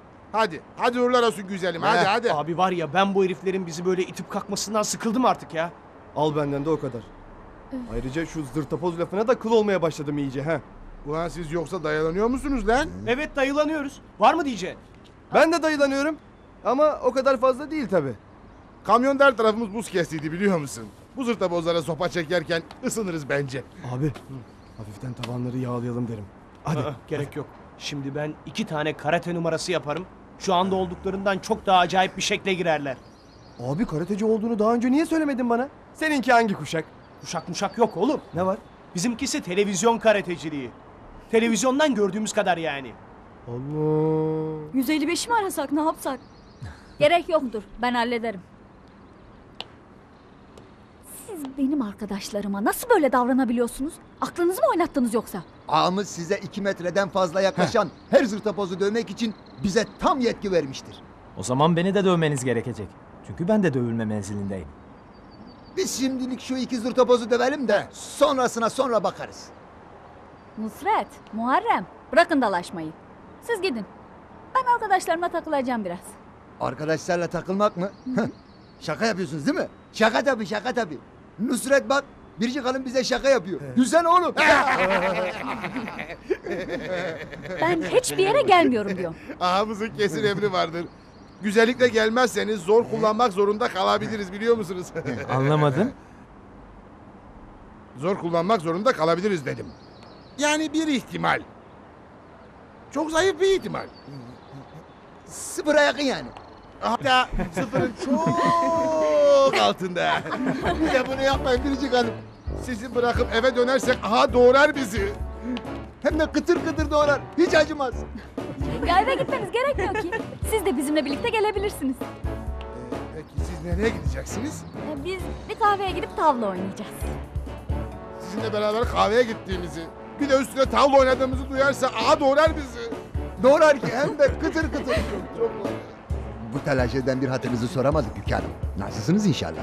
Hadi uğurlar olsun güzelim. Hadi. Abi var ya ben bu heriflerin bizi böyle itip kalkmasından sıkıldım artık ya. Al benden de o kadar. Ayrıca şu zırtapoz lafına da kıl olmaya başladım iyice ha. Ulan siz yoksa dayanıyor musunuz lan? Evet dayılanıyoruz. Var mı diyeceğin? Ben de dayılanıyorum. Ama o kadar fazla değil tabi. Kamyonda her tarafımız buz kestiydi biliyor musun? Bu zırtapozlara sopa çekerken ısınırız bence. Abi, hafiften tavanları yağlayalım derim. Hadi. Gerek yok. Şimdi ben 2 tane karate numarası yaparım. Şu anda olduklarından çok daha acayip bir şekle girerler. Abi karateci olduğunu daha önce niye söylemedin bana? Seninki hangi kuşak? Kuşak yok oğlum. Ne var? Bizimkisi televizyon karateciliği. Televizyondan gördüğümüz kadar yani. Allah. 155'i mi arasak ne yapsak? Gerek yoktur ben hallederim. Siz benim arkadaşlarıma nasıl böyle davranabiliyorsunuz? Aklınızı mı oynattınız yoksa? Ağamız size 2 metreden fazla yaklaşan her zırtapozu dövmek için bize tam yetki vermiştir. O zaman beni de dövmeniz gerekecek. Çünkü ben de dövülme menzilindeyim. Biz şimdilik şu 2 zırtapozu dövelim de sonrasına sonra bakarız. Nusret, Muharrem bırakın dalaşmayı. Siz gidin. Ben arkadaşlarımla takılacağım biraz. Arkadaşlarla takılmak mı? Şaka yapıyorsunuz değil mi? Şaka tabii. Nusret bak, Biricik Hanım bize şaka yapıyor. Gülsene oğlum. Ben hiçbir yere gelmiyorum diyorum. Ağamızın kesin emri vardır. Güzellikle gelmezseniz zor kullanmak zorunda kalabiliriz biliyor musunuz? Anlamadım. Zor kullanmak zorunda kalabiliriz dedim. Yani bir ihtimal. Çok zayıf bir ihtimal. Sıfıra yakın yani. Hatta sıfırın çok altında. Bir de bunu yapmayın Biricik Hanım. Sizi bırakıp eve dönersek aha doğrar bizi. Hem de kıtır kıtır doğrar. Hiç acımaz. Ya eve gitmeniz gerekmiyor ki. Siz de bizimle birlikte gelebilirsiniz. Peki siz nereye gideceksiniz? Biz bir kahveye gidip tavla oynayacağız. Sizinle beraber kahveye gittiğimizi, bir de üstüne tavla oynadığımızı duyarsa ağa doğrar bizi. Doğrar ki hem de kıtır kıtır. Çok Bu telaş eden bir hatırınızı soramadık hünkârım. Nasılsınız inşallah?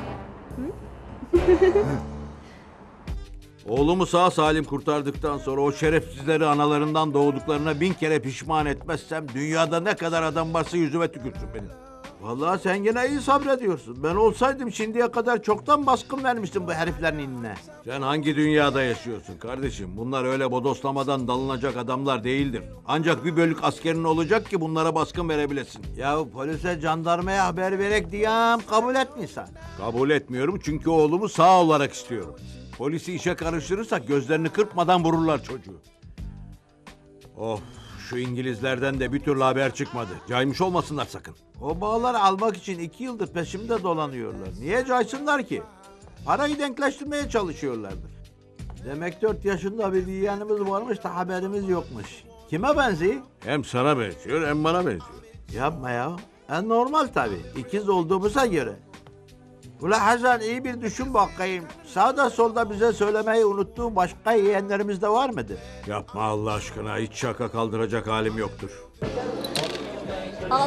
Oğlumu sağ salim kurtardıktan sonra o şerefsizleri analarından doğduklarına 1000 kere pişman etmezsem dünyada ne kadar adam varsa yüzüme tükürsün benim. Vallahi sen gene iyi sabrediyorsun. Ben olsaydım şimdiye kadar çoktan baskın vermiştim bu heriflerin inine. Sen hangi dünyada yaşıyorsun kardeşim? Bunlar öyle bodoslamadan dalınacak adamlar değildir. Ancak bir bölük askerin olacak ki bunlara baskın verebilesin. Ya polise, jandarmaya haber verek diyem kabul etmiyorsan. Kabul etmiyorum çünkü oğlumu sağ olarak istiyorum. Polisi işe karıştırırsak gözlerini kırpmadan vururlar çocuğu. Of, şu İngilizlerden de bir türlü haber çıkmadı. Caymış olmasınlar sakın. O bağları almak için 2 yıldır peşimde dolanıyorlar. Niye caysınlar ki? Parayı denkleştirmeye çalışıyorlardır. Demek 4 yaşında bir yeğenimiz varmış da haberimiz yokmuş. Kime benziyor? Hem sana benziyor hem bana benziyor. Yapma ya. Normal tabii. İkiz olduğumuza göre. Ula Hazan iyi bir düşün bakayım. Sağda solda bize söylemeyi unuttuğun başka yeğenlerimiz de var mıdır? Yapma Allah aşkına. Hiç şaka kaldıracak halim yoktur. 6-3.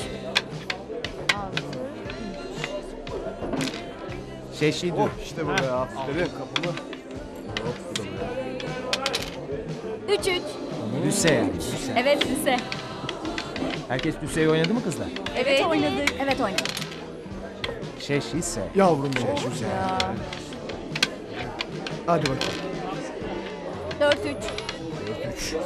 Şeşi dur. İşte bu be aferin. 3-3. Lüse yani. Evet lise. Herkes Lüse'yi oynadı mı kızlar? Evet oynadık. Evet oynadık. Şeşise. Yavrum Şeşise. Hadi bakalım. 4-3. 4-3.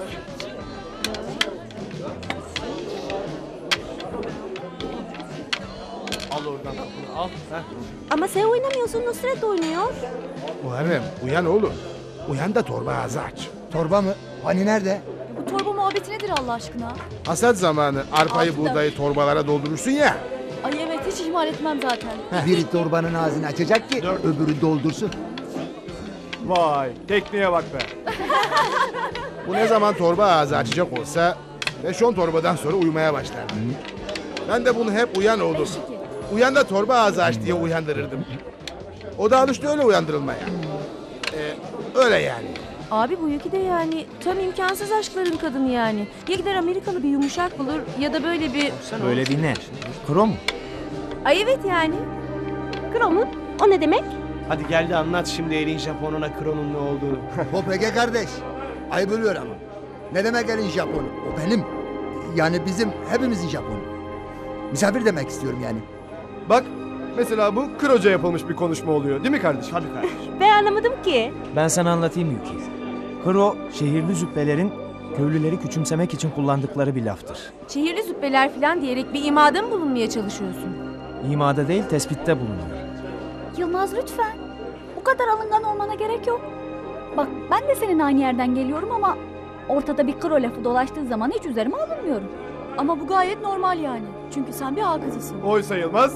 Al oradan kapını al. Heh. Ama sen oynamıyorsun, Nusret oynuyor. Muharrem uyan oğlum. Uyan da torba ağzı aç. Torba mı? Hani nerede? Bu torba muhabbeti nedir Allah aşkına? Hasat zamanı arpayı Altıda. buğdayı torbalara doldurursun ya. Ay evet hiç ihmal etmem zaten. Biri torbanın ağzını açacak ki öbürü doldursun. Vay tekniğe bak be. Bu ne zaman torba ağzı açacak olsa 5-10 torbadan sonra uyumaya başlardı. Ben de bunu hep uyan oğlum. Uyan da torba ağzı aç diye uyandırırdım. O da alıştı öyle uyandırılmaya. Öyle yani. Abi bu Yuki de yani tam imkansız aşkların kadını yani. Ya gider Amerikalı bir yumuşak bulur ya da böyle bir... Böyle bir ne? Kro mu? Ay evet yani. Kro mu? O ne demek? Hadi gel de anlat şimdi elin Japonuna Kro'nun ne olduğunu. Hop Ege kardeş. Ayıp oluyor ama. Ne demek elin Japonu? O benim. Yani bizim hepimizin Japonu. Misafir demek istiyorum yani. Bak mesela bu kroca yapılmış bir konuşma oluyor değil mi kardeşim? Tabii kardeşim. Ben anlamadım ki. Ben sana anlatayım Yuki. Kro, şehirli züppelerin köylüleri küçümsemek için kullandıkları bir laftır. Şehirli züppeler falan diyerek bir imada mı bulunmaya çalışıyorsun? İmada değil, tespitte bulunuyor. Yılmaz lütfen. Bu kadar alıngan olmana gerek yok. Bak ben de senin aynı yerden geliyorum ama ortada bir kro lafı dolaştığı zaman hiç üzerime alınmıyorum. Ama bu gayet normal yani. Çünkü sen bir ağa kızısın. Oy sayılmaz.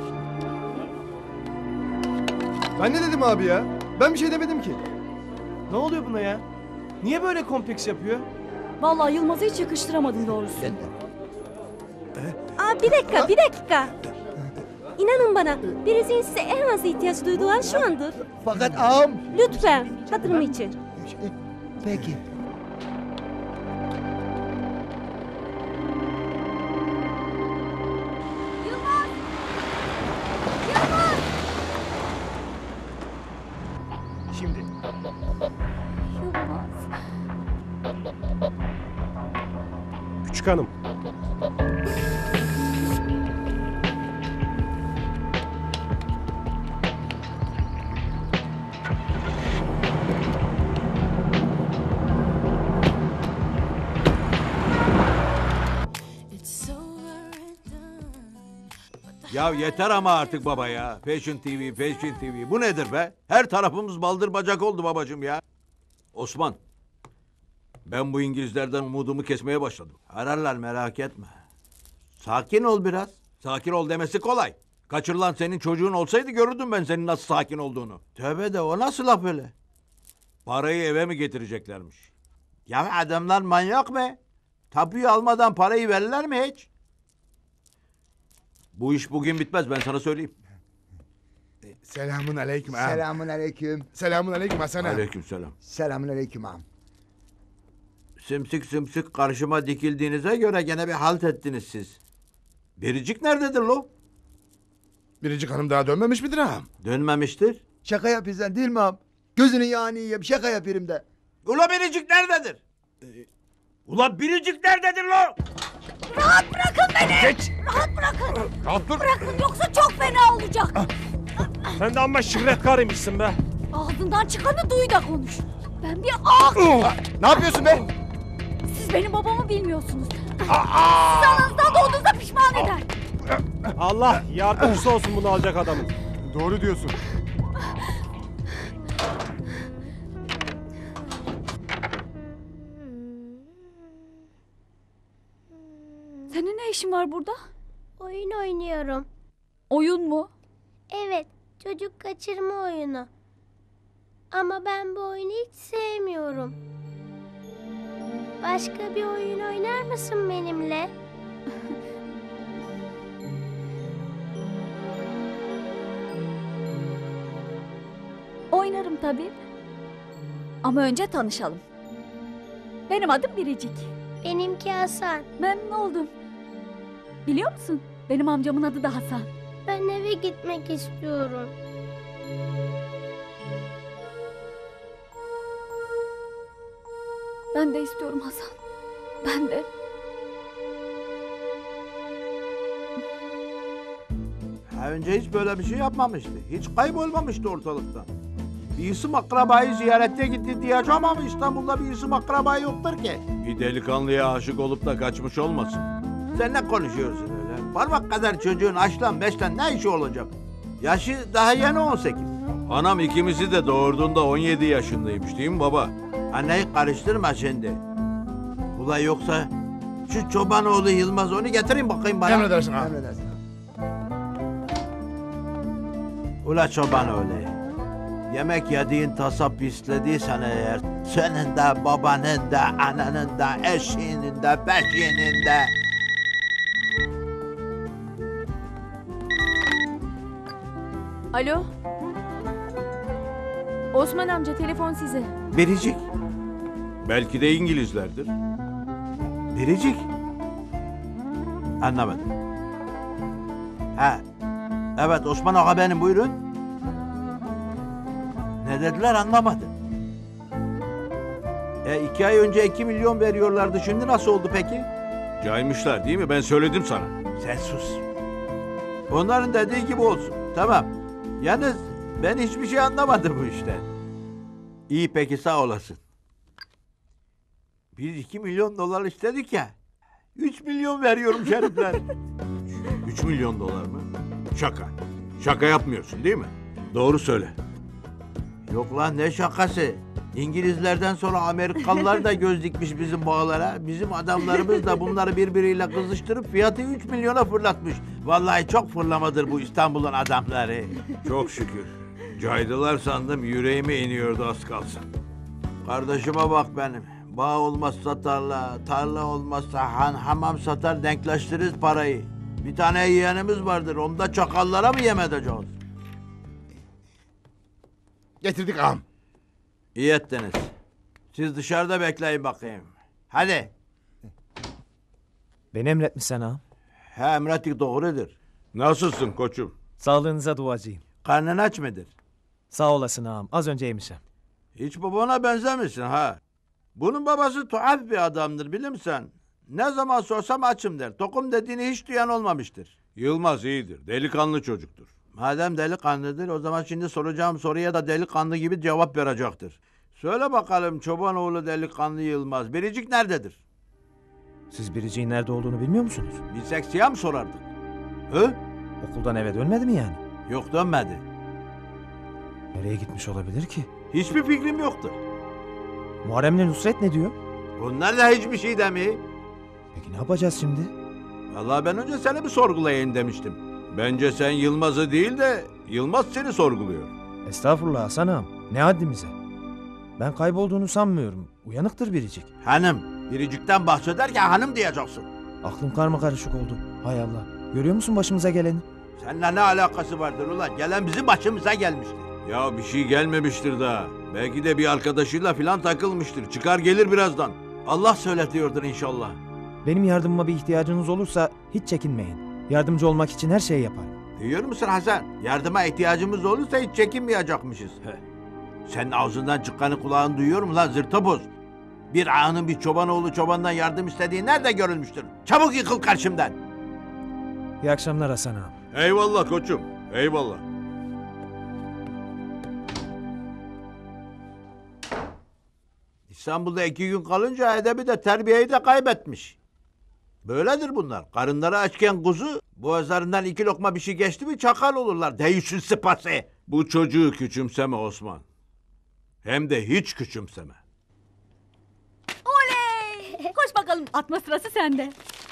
Ben ne dedim abi ya? Ben bir şey demedim ki. Ne oluyor buna ya? Niye böyle kompleks yapıyor? Vallahi Yılmaz'ı hiç yakıştıramadım doğrusu. Aa, bir dakika. İnanın bana, birisinin size en az ihtiyaç duyduğu an şu andır. Fakat ağam. Lütfen, hatırım için. Peki. Şimdi. Küçük hanım. Ya yeter ama artık baba ya. Fashion TV, Fashion TV. Bu nedir be? Her tarafımız baldır bacak oldu babacığım ya. Osman. Ben bu İngilizlerden umudumu kesmeye başladım. Ararlar merak etme. Sakin ol biraz. Sakin ol demesi kolay. Kaçırılan senin çocuğun olsaydı görürdüm ben senin nasıl sakin olduğunu. Tövbe de o nasıl laf öyle? Parayı eve mi getireceklermiş? Ya adamlar manyak mı? Tapuyu almadan parayı verirler mi hiç? Bu iş bugün bitmez, ben sana söyleyeyim. Selamun aleyküm ağam. Selamun aleyküm. Selamun aleyküm Hasan ağam. Aleykümselam. Selamun aleyküm ağam. Sımsık sımsık karşıma dikildiğinize göre gene bir halt ettiniz siz. Biricik nerededir lo? Biricik Hanım daha dönmemiş midir ağam? Dönmemiştir. Şaka yapıyorsun değil mi ağam? Gözünün yağını yiyeyim, şaka yapıyorum da. Ula Biricik nerededir? Ula Biricik nerededir lo? Rahat bırakın beni. Geç. Rahat bırakın. Rahat dur. Bırakın yoksa çok fena olacak. Sen de amma şirretkarıymışsın be. Ağzından çıkanı duy da konuş. Ben bir ağ... Ne yapıyorsun be? Siz benim babamı bilmiyorsunuz. Siz ananızdan doğduğunuzda pişman eder. Allah yardımcısı olsun bunu alacak adamın. Doğru diyorsun. Senin ne işin var burada? Oyun oynuyorum. Oyun mu? Evet, çocuk kaçırma oyunu. Ama ben bu oyunu hiç sevmiyorum. Başka bir oyun oynar mısın benimle? Oynarım tabii. Ama önce tanışalım. Benim adım Biricik. Benimki Hasan. Memnun oldum. Biliyor musun? Benim amcamın adı da Hasan. Ben eve gitmek istiyorum. Ben de istiyorum Hasan. Ben de. Ha, önce hiç böyle bir şey yapmamıştı. Hiç kaybolmamıştı ortalıktan. Bir isim akrabayı ziyarete gitti diyeceğim ama İstanbul'da bir isim akrabayı yoktur ki. Bir delikanlıya aşık olup da kaçmış olmasın. Sen ne konuşuyorsun öyle? Parmak kadar çocuğun açtan beşten ne işi olacak? Yaşı daha yeni 18. Anam ikimizi de doğurduğunda 17 yaşındaymış değil mi baba? Anneyi karıştırma şimdi. Ula yoksa şu Çobanoğlu Yılmaz onu getireyim bakayım bana. Emredersin ağam. Emredersin. Ula Çobanoğlu. Yemek yediğin tasa pislediysen eğer senin de babanın da ananın da eşinin de beşiğinin de. Alo. Osman amca telefon size. Biricik. Belki de İngilizlerdir. Biricik. Anlamadım. Ha. Evet Osman Ağa benim buyurun. Ne dediler anlamadım. 2 ay önce 2 milyon veriyorlardı. Şimdi nasıl oldu peki? Caymışlar değil mi? Ben söyledim sana. Sen sus. Onların dediği gibi olsun. Tamam. Yalnız ben hiçbir şey anlamadım bu işten. İyi peki sağ olasın. Biz 2 milyon dolar istedik ya. 3 milyon veriyorum şerifler. 3 milyon dolar mı? Şaka. Şaka yapmıyorsun değil mi? Doğru söyle. Yok lan ne şakası. İngilizlerden sonra Amerikalılar da göz dikmiş bizim bağlara. Bizim adamlarımız da bunları birbiriyle kızıştırıp fiyatı 3 milyona fırlatmış. Vallahi çok fırlamadır bu İstanbul'un adamları. Çok şükür. Caydılar sandım yüreğime iniyordu az kalsın. Kardeşime bak benim. Bağ olmazsa tarla, tarla olmazsa hamam satar denkleştiririz parayı. Bir tane yeğenimiz vardır. Onu da çakallara mı yem edeceğiz? Getirdik ağam. İyi ettiniz. Siz dışarıda bekleyin bakayım. Hadi. Beni emretmişsen ağam. He emrettik doğrudur. Nasılsın koçum? Sağlığınıza duacıyım. Karnın aç mıdır? Sağ olasın ağam. Az önce yemişim. Hiç babana benzemişsin ha. Bunun babası tuhaf bir adamdır bilir misin? Ne zaman sorsam açım der. Tokum dediğini hiç duyan olmamıştır. Yılmaz iyidir. Delikanlı çocuktur. Madem delikanlıdır o zaman şimdi soracağım soruya da delikanlı gibi cevap verecektir. Söyle bakalım Çobanoğlu delikanlı Yılmaz. Biricik nerededir? Siz Biricik'in nerede olduğunu bilmiyor musunuz? Bilsek siyah mı sorardık? Hı? Okuldan eve dönmedi mi yani? Yok dönmedi. Nereye gitmiş olabilir ki? Hiçbir fikrim yoktur. Muharrem'le Nusret ne diyor? Onlar da hiçbir şey demiyor. Peki ne yapacağız şimdi? Vallahi ben önce seni bir sorgulayayım demiştim. Bence sen Yılmaz'ı değil de Yılmaz seni sorguluyor. Estağfurullah Hasan ağam. Ne haddimize? Ben kaybolduğunu sanmıyorum. Uyanıktır Biricik. Hanım. Biricik'ten bahsederken hanım diyeceksin. Aklım karmakarışık oldu. Hay Allah. Görüyor musun başımıza geleni? Seninle ne alakası vardır ulan? Gelen bizim başımıza gelmiştir. Ya bir şey gelmemiştir daha. Belki de bir arkadaşıyla filan takılmıştır. Çıkar gelir birazdan. Allah söyletiyordur inşallah. Benim yardımıma bir ihtiyacınız olursa hiç çekinmeyin. Yardımcı olmak için her şeyi yaparım. Duyuyor musun Hasan? Yardıma ihtiyacımız olursa hiç çekinmeyecekmişiz. Senin ağzından çıkanı kulağın duyuyor mu lan zırtopoz? Bir ağanın bir çobanoğlu çobandan yardım istediği nerede görülmüştür? Çabuk yıkıl karşımdan. İyi akşamlar Hasan ağam. Eyvallah koçum. Eyvallah. İstanbul'da 2 gün kalınca edebi de terbiyeyi de kaybetmiş. Böyledir bunlar. Karınları açken kuzu, boğazlarından 2 lokma bir şey geçti mi çakal olurlar. Deyüşün sıpası. Bu çocuğu küçümseme Osman. Hem de hiç küçümseme. Oley! Koş bakalım, atma sırası sende.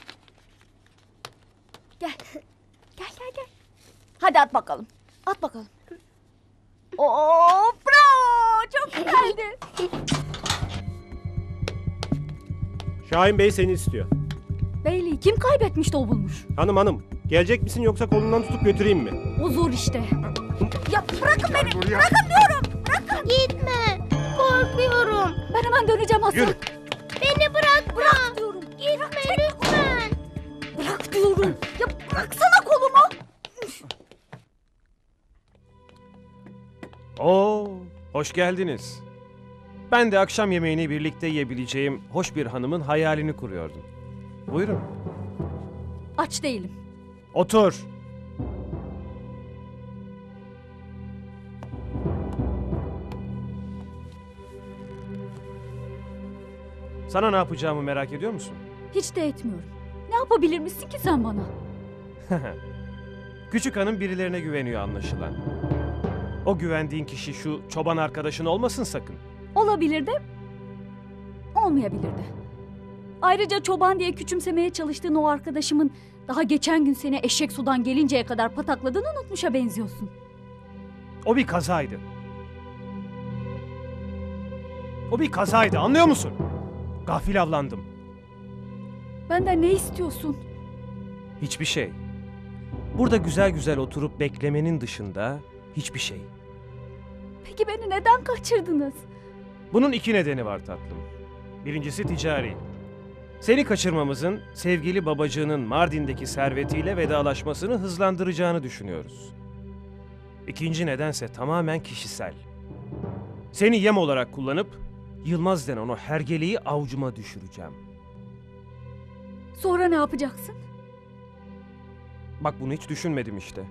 Gel. Gel. Hadi at bakalım. At bakalım. Oo, bravo! Çok güzeldi. Şahin Bey seni istiyor. Beyliği kim kaybetmiş de o bulmuş. Hanım, gelecek misin yoksa kolundan tutup götüreyim mi? O zor işte. Ya bırakın beni. Bırakın diyorum. Bırakın. Gitme. Korkuyorum. Ben hemen döneceğim Hasan. Yürü. Beni bırakma. Bırak diyorum. Gitme lütfen. Bırak diyorum. Ya bıraksana kolumu. Oo, hoş geldiniz. Ben de akşam yemeğini birlikte yiyebileceğim hoş bir hanımın hayalini kuruyordum. Buyurun. Aç değilim. Otur. Sana ne yapacağımı merak ediyor musun? Hiç de etmiyorum. Ne yapabilir misin ki sen bana? Küçük hanım birilerine güveniyor anlaşılan. O güvendiğin kişi şu çoban arkadaşın olmasın sakın. Olabilir de, olmayabilir de. Ayrıca çoban diye küçümsemeye çalıştığın o arkadaşımın daha geçen gün seni eşek sudan gelinceye kadar patakladığını unutmuşa benziyorsun. O bir kazaydı. O bir kazaydı, anlıyor musun? Gafil avlandım. Benden ne istiyorsun? Hiçbir şey. Burada güzel güzel oturup beklemenin dışında hiçbir şey. Peki beni neden kaçırdınız? Bunun 2 nedeni var tatlım. Birincisi ticari. Seni kaçırmamızın sevgili babacığının Mardin'deki servetiyle vedalaşmasını hızlandıracağını düşünüyoruz. İkinci nedense tamamen kişisel. Seni yem olarak kullanıp Yılmaz denen o hergeleyi avucuma düşüreceğim. Sonra ne yapacaksın? Bak bunu hiç düşünmedim işte.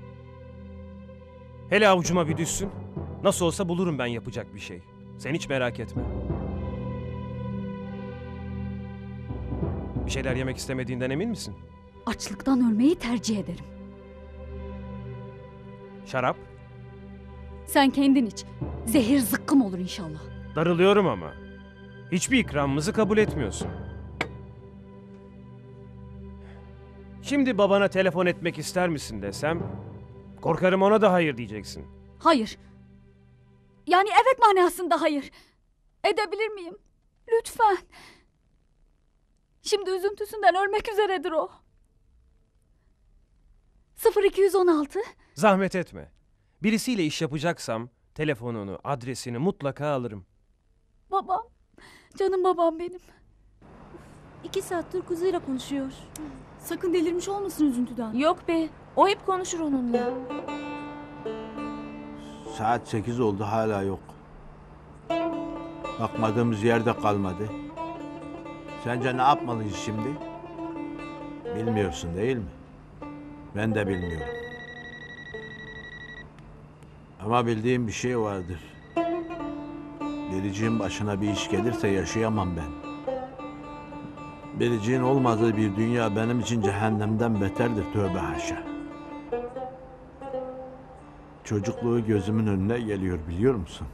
Hele avucuma bir düşsün. Nasıl olsa bulurum ben yapacak bir şey. Sen hiç merak etme. Bir şeyler yemek istemediğinden emin misin? Açlıktan ölmeyi tercih ederim. Şarap? Sen kendin iç. Zehir zıkkım olur inşallah. Darılıyorum ama. Hiçbir ikramımızı kabul etmiyorsun. Şimdi babana telefon etmek ister misin desem, korkarım ona da hayır diyeceksin. Hayır. Yani evet manasında hayır. Edebilir miyim? Lütfen. Şimdi üzüntüsünden ölmek üzeredir o. 0216. Zahmet etme. Birisiyle iş yapacaksam telefonunu, adresini mutlaka alırım. Babam. Canım babam benim. 2 saattir kızıyla konuşuyor. Sakın delirmiş olmasın üzüntüden. Yok be. O hep konuşur onunla. Saat 8 oldu hala yok. Bakmadığımız yerde kalmadı. Sence ne yapmalıyız şimdi? Bilmiyorsun değil mi? Ben de bilmiyorum. Ama bildiğim bir şey vardır. Biricik'in başına bir iş gelirse yaşayamam ben. Biricik'in olmadığı bir dünya benim için cehennemden beterdir, tövbe haşa. Çocukluğu gözümün önüne geliyor biliyor musun?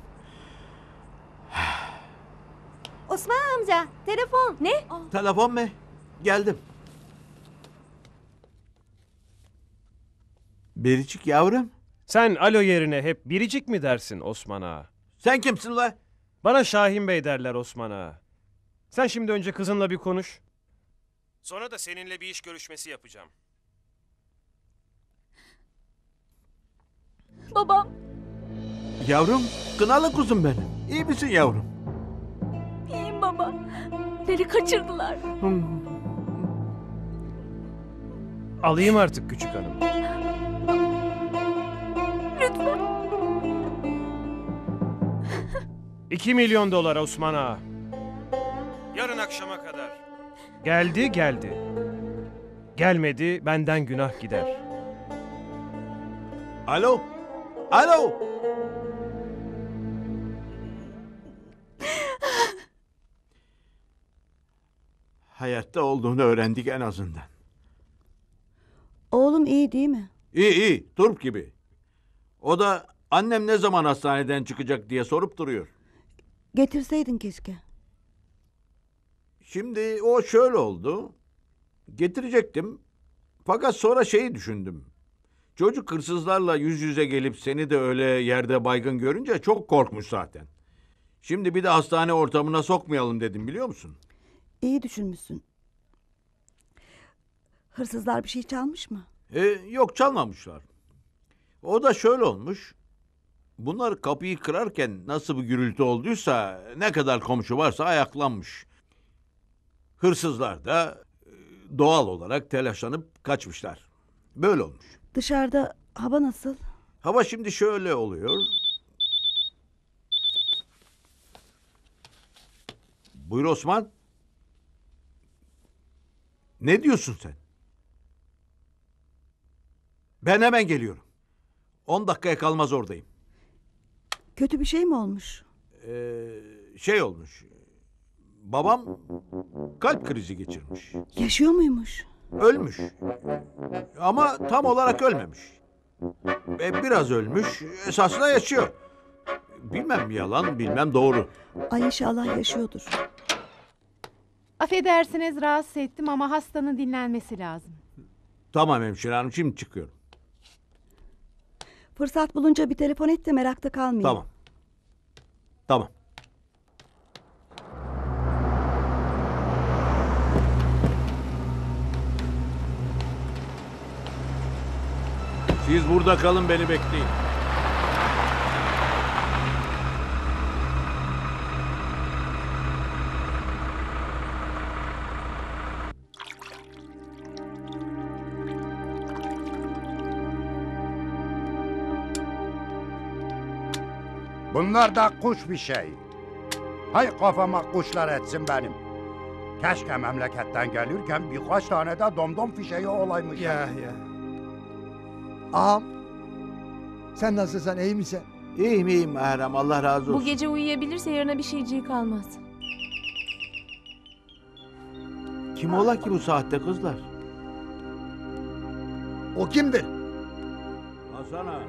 Osman amca, telefon. Ne? Telefon mu? Geldim. Biricik yavrum. Sen alo yerine hep biricik mi dersin Osman ağa? Sen kimsin la? Bana Şahin Bey derler Osman Ağa. Sen şimdi önce kızınla bir konuş. Sonra da seninle bir iş görüşmesi yapacağım. Babam. Yavrum, kınalı kuzum benim. İyi misin yavrum? İyiyim baba. Beni kaçırdılar. Alayım artık küçük hanım. Lütfen. 2 milyon dolar Osman Ağa. Yarın akşama kadar. Geldi geldi. Gelmedi benden günah gider. Alo? Alo? Hayatta olduğunu öğrendik en azından. Oğlum iyi değil mi? İyi iyi, turp gibi. O da annem ne zaman hastaneden çıkacak diye sorup duruyor. Getirseydin keşke. Şimdi o şöyle oldu. Getirecektim. Fakat sonra şeyi düşündüm. Çocuk hırsızlarla yüz yüze gelip seni de öyle yerde baygın görünce çok korkmuş zaten. Şimdi bir de hastane ortamına sokmayalım dedim, biliyor musun? İyi düşünmüşsün. Hırsızlar bir şey çalmış mı? Yok, çalmamışlar. O da şöyle olmuş. Bunlar kapıyı kırarken nasıl bir gürültü olduysa ne kadar komşu varsa ayaklanmış. Hırsızlar da doğal olarak telaşlanıp kaçmışlar. Böyle olmuş. Dışarıda hava nasıl? Hava şimdi şöyle oluyor. Buyur Osman. Ne diyorsun sen? Ben hemen geliyorum. 10 dakikaya kalmaz oradayım. Kötü bir şey mi olmuş? Şey olmuş. Babam kalp krizi geçirmiş. Yaşıyor muymuş? Ölmüş. Ama tam olarak ölmemiş. Biraz ölmüş. Esasında yaşıyor. Bilmem yalan, bilmem doğru. Ay inşallah yaşıyordur. Affedersiniz rahatsız ettim ama hastanın dinlenmesi lazım. Tamam hemşire hanım, şimdi çıkıyorum. Fırsat bulunca bir telefon et de merakta kalmayayım. Tamam. Tamam. Siz burada kalın, beni bekleyin. Bunlar da kuş bir şey. Hay kafama kuşlar etsin benim. Keşke memleketten gelirken birkaç tane de domdom fişeği olaymış. Ya. Ağam, sen nasılsın, iyi misin? İyiyim iyiyim Mehrem, Allah razı olsun. Bu gece uyuyabilirse yarına bir şeyciği kalmaz. Kim ola ki bu saatte kızlar? O kimdir? Hasan ağa.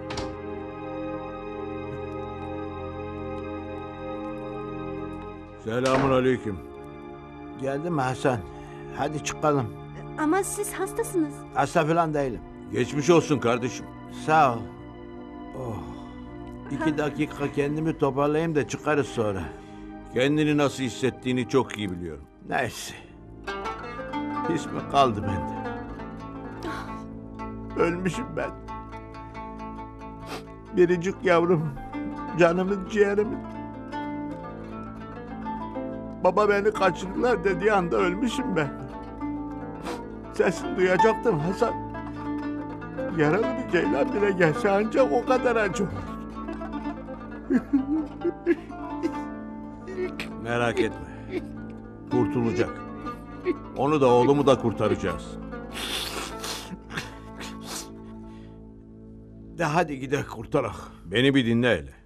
Selamun aleyküm. Geldi mi Hasan? Hadi çıkalım. Ama siz hastasınız. Hasta falan değilim. Geçmiş olsun kardeşim. Sağ ol. Oh. 2 dakika kendimi toparlayayım da çıkarız sonra. Kendini nasıl hissettiğini çok iyi biliyorum. Neyse. His mi kaldı bende? Ölmüşüm ben. Biricik yavrum. Canımın ciğerimin. Baba beni kaçırdılar dediği anda ölmüşüm ben. Sesini duyacaktım Hasan. Yaralı bir ceylan bile gelse ancak o kadar acı olur. Merak etme. Kurtulacak. Onu da oğlumu da kurtaracağız. De hadi gidelim kurtarak. Beni bir dinle hele.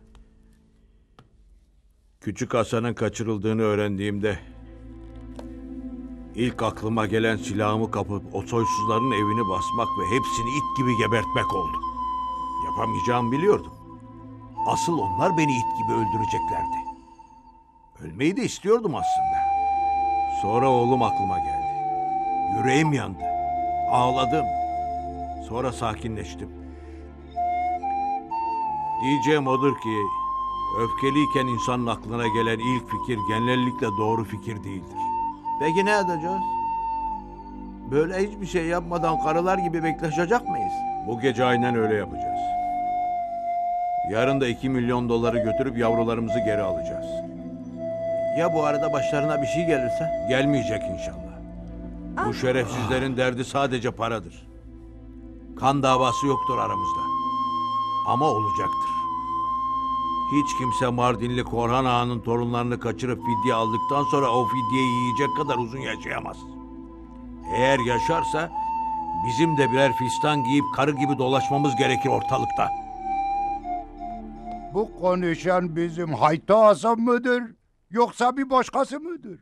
Küçük Hasan'ın kaçırıldığını öğrendiğimde ilk aklıma gelen silahımı kapıp o soysuzların evini basmak ve hepsini it gibi gebertmek oldu. Yapamayacağımı biliyordum. Asıl onlar beni it gibi öldüreceklerdi. Ölmeyi de istiyordum aslında. Sonra oğlum aklıma geldi. Yüreğim yandı. Ağladım. Sonra sakinleştim. Diyeceğim odur ki Öfkeliyken insanın aklına gelen ilk fikir genellikle doğru fikir değildir. Peki ne edeceğiz? Böyle hiçbir şey yapmadan karılar gibi bekleşecek miyiz? Bu gece aynen öyle yapacağız. Yarın da 2 milyon doları götürüp yavrularımızı geri alacağız. Ya bu arada başlarına bir şey gelirse? Gelmeyecek inşallah. Bu şerefsizlerin derdi sadece paradır. Kan davası yoktur aramızda. Ama olacaktır. Hiç kimse Mardinli Korhan Ağa'nın torunlarını kaçırıp fidye aldıktan sonra o fidyeyi yiyecek kadar uzun yaşayamaz. Eğer yaşarsa bizim de birer fistan giyip karı gibi dolaşmamız gerekir ortalıkta. Bu konuşan bizim Hayta Hasan mıdır? Yoksa bir başkası mıdır?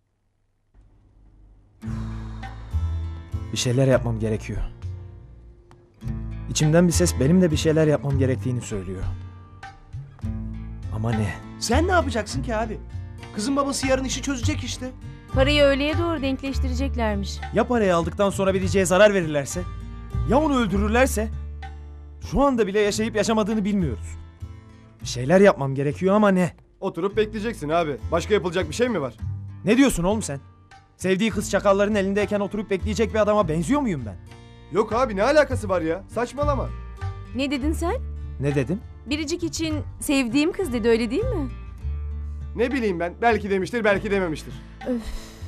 Bir şeyler yapmam gerekiyor. İçimden bir ses benim de bir şeyler yapmam gerektiğini söylüyor. Ama ne? Sen ne yapacaksın ki abi? Kızın babası yarın işi çözecek işte. Parayı öğleye doğru denkleştireceklermiş. Ya parayı aldıktan sonra Biricik'e zarar verirlerse? Ya onu öldürürlerse? Şu anda bile yaşayıp yaşamadığını bilmiyoruz. Bir şeyler yapmam gerekiyor ama ne? Oturup bekleyeceksin abi. Başka yapılacak bir şey mi var? Ne diyorsun oğlum sen? Sevdiği kız çakalların elindeyken oturup bekleyecek bir adama benziyor muyum ben? Yok abi, ne alakası var ya? Saçmalama. Ne dedin sen? Ne dedim? Biricik için sevdiğim kız dedi, öyle değil mi? Ne bileyim ben. Belki demiştir, belki dememiştir. Öf.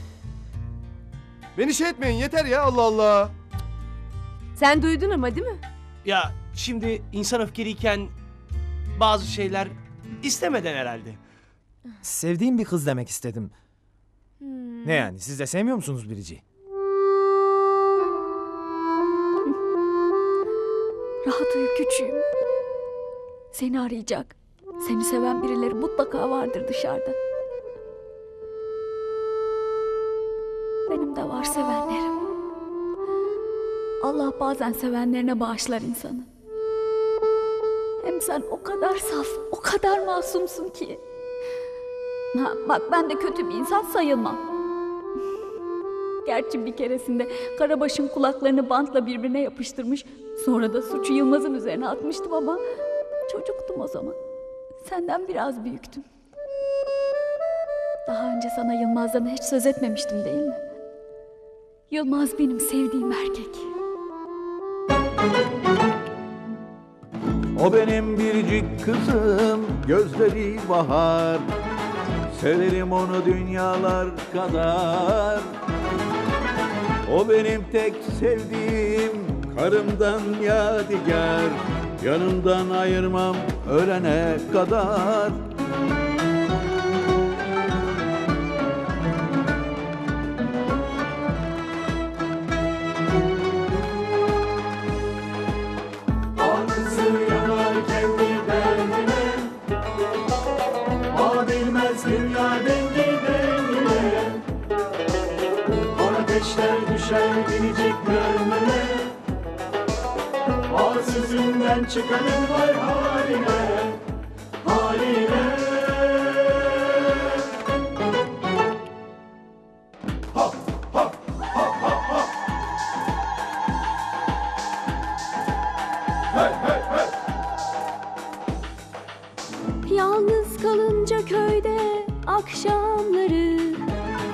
Beni şey etmeyin yeter ya, Allah Allah. Sen duydun ama değil mi? Ya şimdi insan öfkeliyken bazı şeyler istemeden herhalde. Sevdiğim bir kız demek istedim. Ne yani, siz de sevmiyor musunuz Biricik'i? Rahat uyu küçüğüm. Seni arayacak. Seni seven birileri mutlaka vardır dışarıda. Benim de var sevenlerim. Allah bazen sevenlerine bağışlar insanı. Hem sen o kadar saf, o kadar masumsun ki. Ha, bak ben de kötü bir insan sayılmam. Gerçi bir keresinde Karabaş'ın kulaklarını bantla birbirine yapıştırmış, sonra da suçu Yılmaz'ın üzerine atmıştım ama çocuktum o zaman. Senden biraz büyüktüm. Daha önce sana Yılmaz'dan hiç söz etmemiştim değil mi? Yılmaz benim sevdiğim erkek. O benim biricik kızım, gözleri bahar. Severim onu dünyalar kadar. O benim tek sevdiğim, karımdan yadigar. Yanımdan ayırmam ölene kadar. Düşer Biricik gönlüne, o sözünden çıkanın var haline, haline. Hop hop hop hop hop. Hey hey hey. Yalnız kalınca köyde akşamları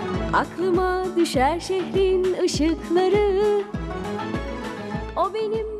aklıma düşer şehrin ışıkları. O benim